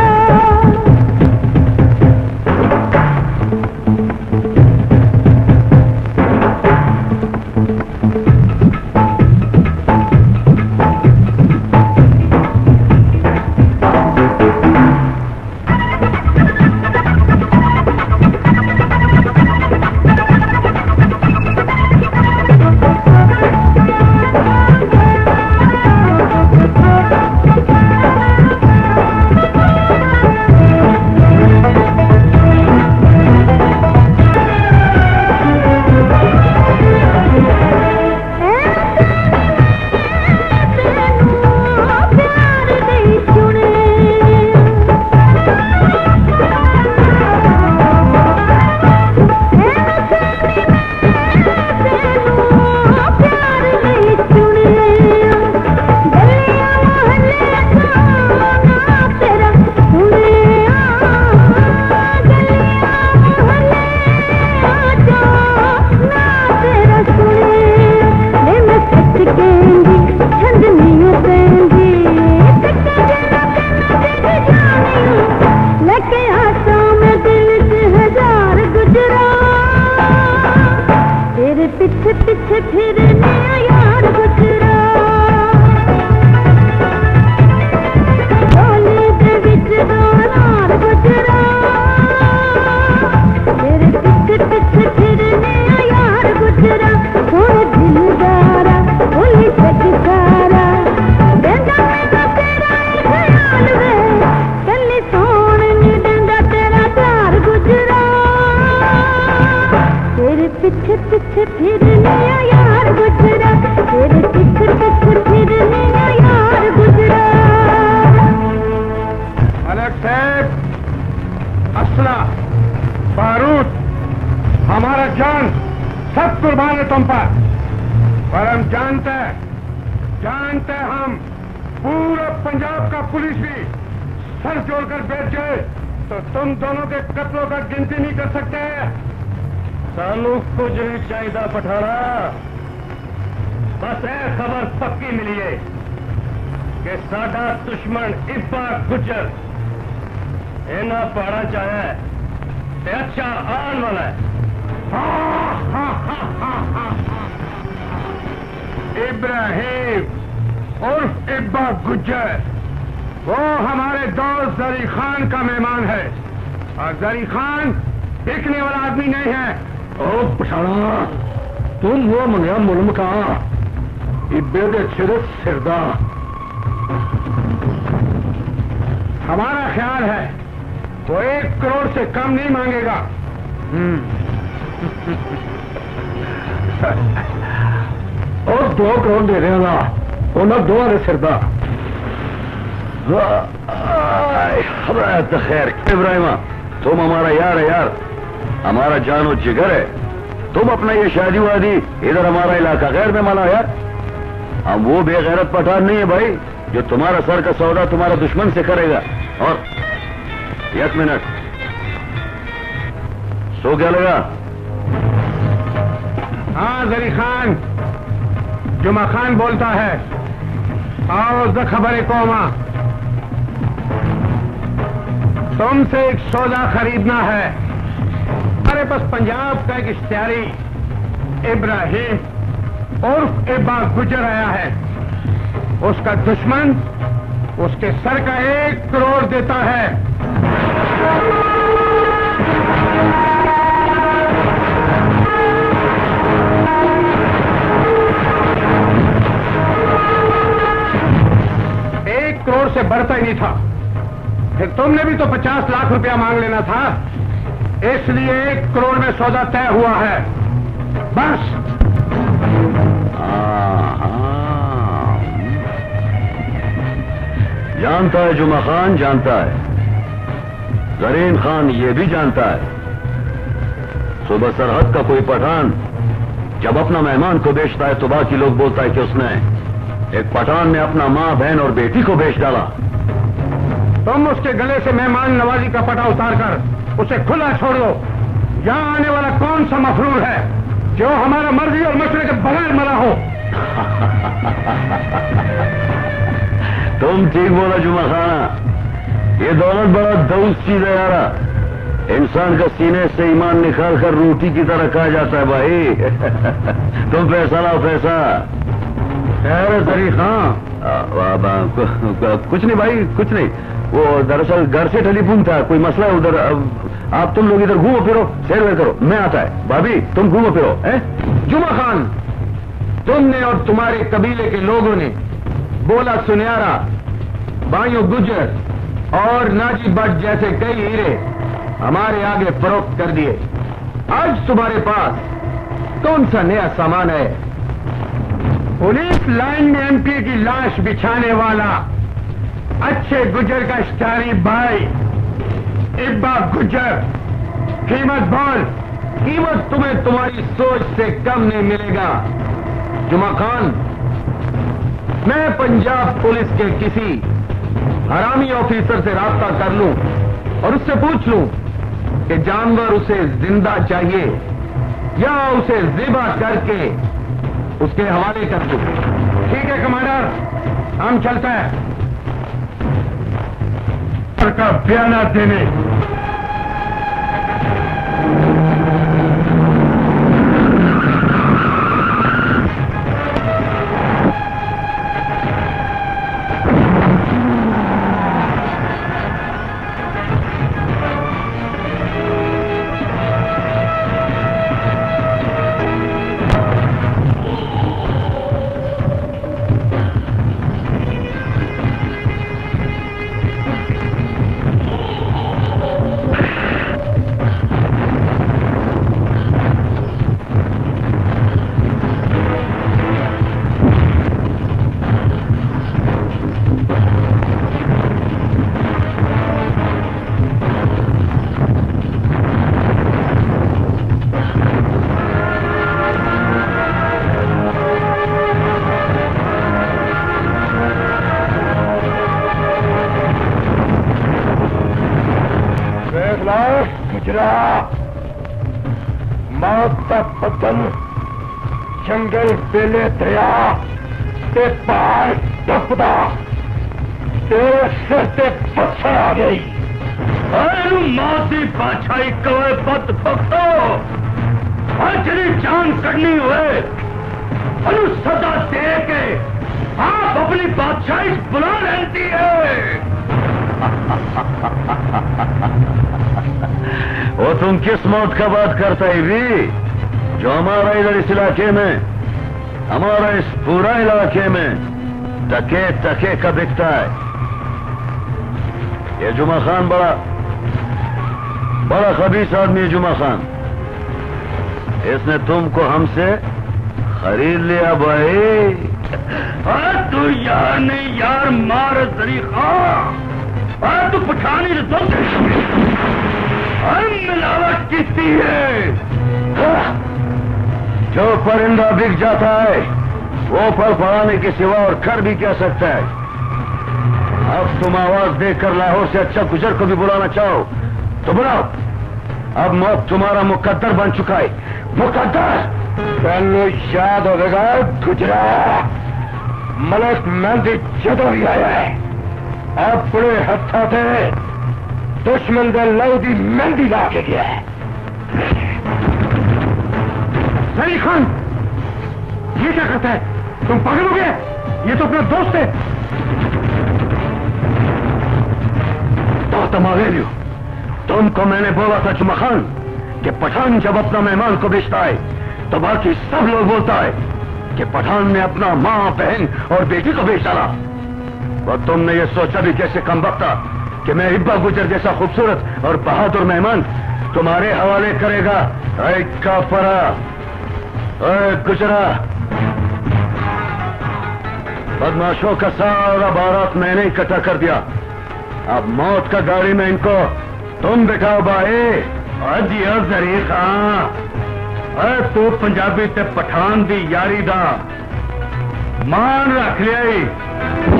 असला, बारूद, हमारा जान सब कुर्बान है तुम पर हम जानते हैं हम पूरा पंजाब का पुलिस भी सर जोड़कर बैठ जाए तो तुम दोनों के कत्लों का गिनती नहीं कर सकते। सानू कुछ नहीं चाहिए पठाना, बस यह खबर पक्की मिली है कि साडा दुश्मन इब्बा गुजर इन्हां पहाड़ा च आया है ते अच्छा आने वाला है। इब्राहिम उर्फ इब्बा गुज्जर वो हमारे दोस्त जरी खान का मेहमान है और जरी खान बिकने वाला आदमी नहीं है। ओ पठाना, तुम वो मुनिया मुलम का इब्बे दे सिरदा। हमारा ख्याल है वो 1 करोड़ से कम नहीं मांगेगा। और 2 करोड़ दे देगा उन्हें दोनों ने सिरदा। खैर इब्राहिमा, तुम हमारा यार है यार, हमारा जानो जिगर है। तुम अपना ये शादी वादी इधर हमारा इलाका गैर में माना यार। हम वो बेगैरत पठान नहीं है भाई जो तुम्हारा सर का सौदा तुम्हारा दुश्मन से करेगा। और 1 मिनट, सो क्या लगा? हाँ जरी खान, जुमा खान बोलता है। आओ ज खबर कौमा, तुमसे एक सौदा खरीदना है। हमारे पास पंजाब का एक इश्तिहारी इब्राहिम उर्फ इब्बा गुजर आया है। उसका दुश्मन उसके सर का 1 करोड़ देता है। करोड़ से बढ़ता ही नहीं था। फिर तुमने भी तो 50 लाख रुपया मांग लेना था, इसलिए 1 करोड़ में सौदा तय हुआ है। बस। जानता है जुमा खान, जानता है। जरीन खान ये भी जानता है। सुबह सरहद का कोई पठान जब अपना मेहमान को बेचता है तो बाकी लोग बोलता है कि उसने एक पठान ने अपना मां, बहन और बेटी को बेच डाला। तुम उसके गले से मेहमान नवाजी का पटा उतारकर उसे खुला छोड़ दो। यहां आने वाला कौन सा मफरूर है जो हमारा मर्जी और मशवरे के बगैर मरा हो? तुम ठीक बोला जुमा खाना, ये दौलत बड़ा दऊस चीज है यारा। इंसान का सीने से ईमान निकाल कर रोटी की तरह कहा जाता है भाई। तुम पैसा लाओ पैसा। जरी खां, कुछ नहीं भाई, कुछ नहीं। वो दरअसल घर से टेलीफोन था, कोई मसला है उधर। आप तुम लोग इधर घूमो फिरो, सैर वैर करो, मैं आता है। भाभी तुम घूमो फिरो। जुमा खान, तुमने और तुम्हारे कबीले के लोगों ने बोला सुनियारा, बाइयों गुजर और नाजी भट्ट जैसे कई हीरे हमारे आगे फरोख्त कर दिए। आज तुम्हारे पास कौन सा नया सामान है? पुलिस लाइन में एमपी की लाश बिछाने वाला अच्छे गुजर का इश्तिहारी भाई इब्बा गुजर। कीमत बोल। कीमत तुम्हें तुम्हारी सोच से कम नहीं मिलेगा। जुमा खान, मैं पंजाब पुलिस के किसी हरामी ऑफिसर से राब्ता कर लूं और उससे पूछ लूं कि जानवर उसे जिंदा चाहिए या उसे ज़िबा करके उसके हवाले कर दो। ठीक है कमांडर, हम चलते हैं। का बयाना देने गुजरा मौत का पतन जंगल बेले दरिया ते पहाड़ टपदा तेरे सिर ते पत्थर आ गई। अरे मौत की बादशाही कवे पत भक्तो जी जान करनी हुए अनु सदा दे के आप अपनी बादशाही बुला रहती है। वो तुम किस मौत का बात करता है भी जो हमारा इधर इस इलाके में, हमारा इस पूरा इलाके में टके टके का बिकता है। ये जुमा खान बड़ा खबीस आदमी है। जुमा खान इसने तुमको हमसे खरीद लिया भाई। तू यार नहीं यार मार तरीका तू पठानी मिलावट की है। जो परिंदा बिक जाता है वो फल फड़ाने के सिवा और कर भी क्या सकता है। अब तुम आवाज देकर लाहौर से अच्छा गुजर को भी बुलाना चाहो तो बुलाओ। अब मौत तुम्हारा मुकद्दर बन चुका है। मुकद्दर तेन याद होगा गुजरा मलक मेहंदी जदों भी आया है अपने हथा से दुश्मन दे लहू की मेहंदी ला के गया है। सही खान ये क्या करता है? तुम पागल हो गए? ये तो अपना दोस्त है। तो तुम आ गए। तुमको मैंने बोला था जुमा खान कि पठान जब अपना मेहमान को बेचता है तो बाकी सब लोग बोलता है कि पठान ने अपना माँ बहन और बेटी को बेच डाला। और तुमने ये सोचा भी कैसे कम वक्ता कि मैं हिब्बा गुजर जैसा खूबसूरत और बहादुर मेहमान तुम्हारे हवाले करेगा। ऐ काफरा, ऐ गुजरा, बदमाशों का सारा बारात मैंने ही इकट्ठा कर दिया। अब मौत का गाड़ी में इनको तुम बिठाओ भाई। अजी जरीका तू पंजाबी ते पठान दी यारी दा मान रख लिया ही।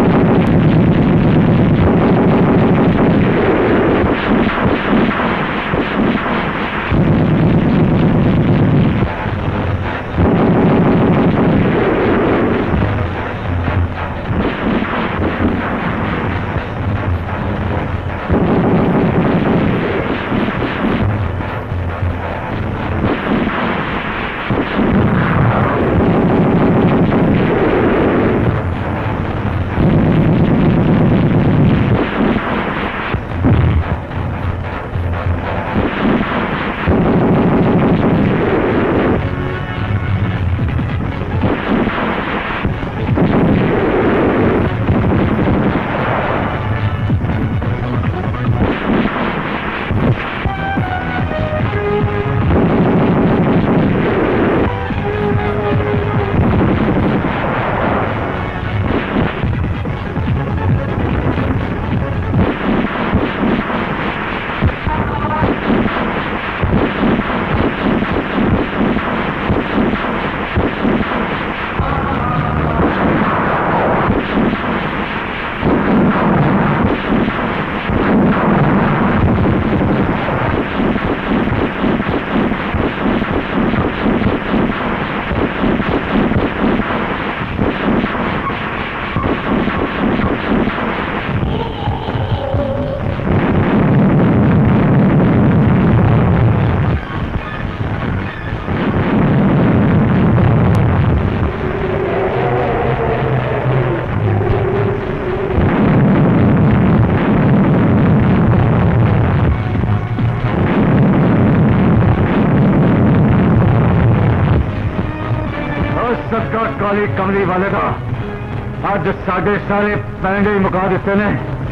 काली कमली वाले का अज साढ़े सारे पैंडे ही मुका दिते ने।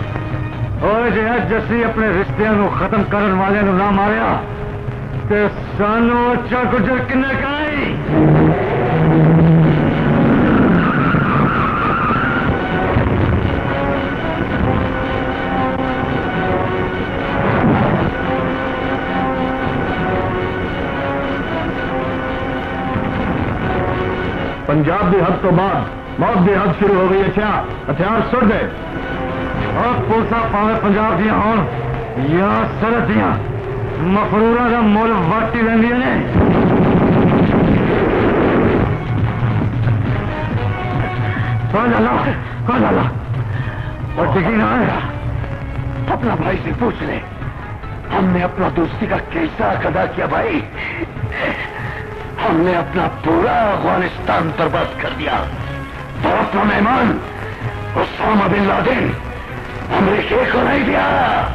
और जे अज असी अपने रिश्तियां नू खत्म करने वाले नू ना मारिया ते सानू अच्छा गुजर किन्ने कराई। पंजाब की हद तो बाद मौत की हद शुरू हो गई है। क्या हथियार सुट दे और पुलिस भावे पंजाब दियां होन या सरदियां मफरूरा का मुल वट लेंदियां ने। कौन लाला और टिकी ना है। अपना भाई से पूछ ले, हमने अपना दोस्ती का कैसा अदा किया भाई। हमने अपना पूरा अफगानिस्तान बर्बाद कर दिया तो अपना मेहमान उसामा बिन लादेन अमेरिका को नहीं दिया।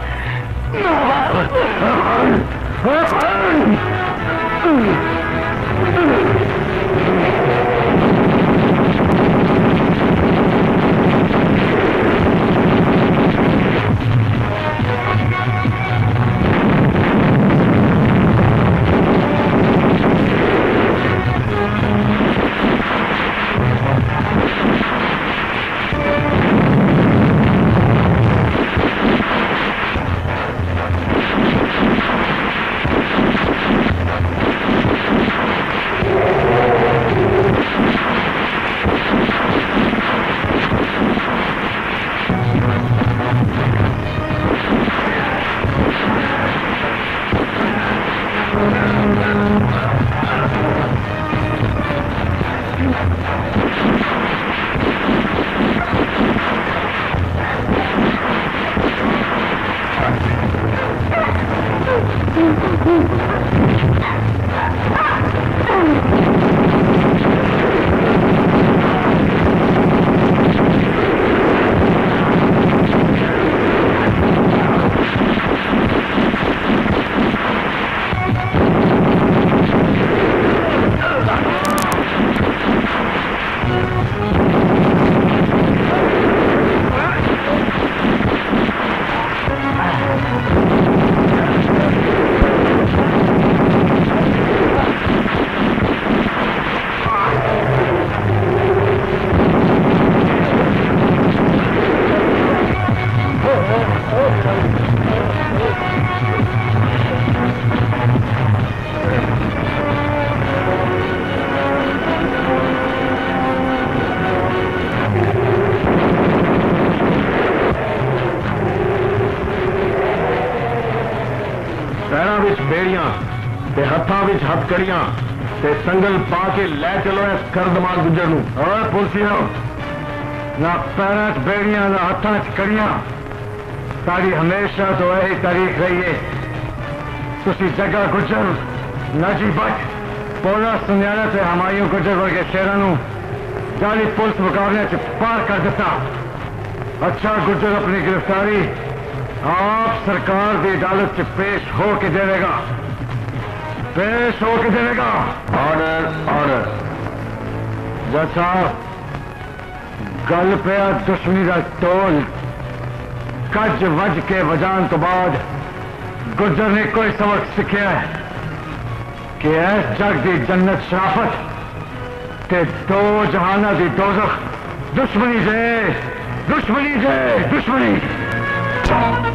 हथकड़ियां ते संगल पा के लै चलो इस करदमान गुजर नूं। और पुलिसियों ना पैरों च बेड़ियां ना हाथों च कड़ियां। साड़ी हमेशा तो यही तारीख रही है। तुसी जग्गा गुजर, नाजी भट्ट, पोला सुनियारा से हमायूं गुजर वर्गे शेरां नूं जाली पुलिस मुकाबले च पार कर दिता। अच्छा गुजर अपनी गिरफ्तारी आप सरकार की अदालत च पेश हो के देगा। पेश होके देगा। Order order. जज साहब गल पिया दुश्मनी का टोल कज वज के वजान तो बाद गुजर ने कोई सबक सीखा है कि इस जग की जन्नत शराफत ते दो जहाना की दोजख दुश्मनी से दुश्मनी से दुश्मनी।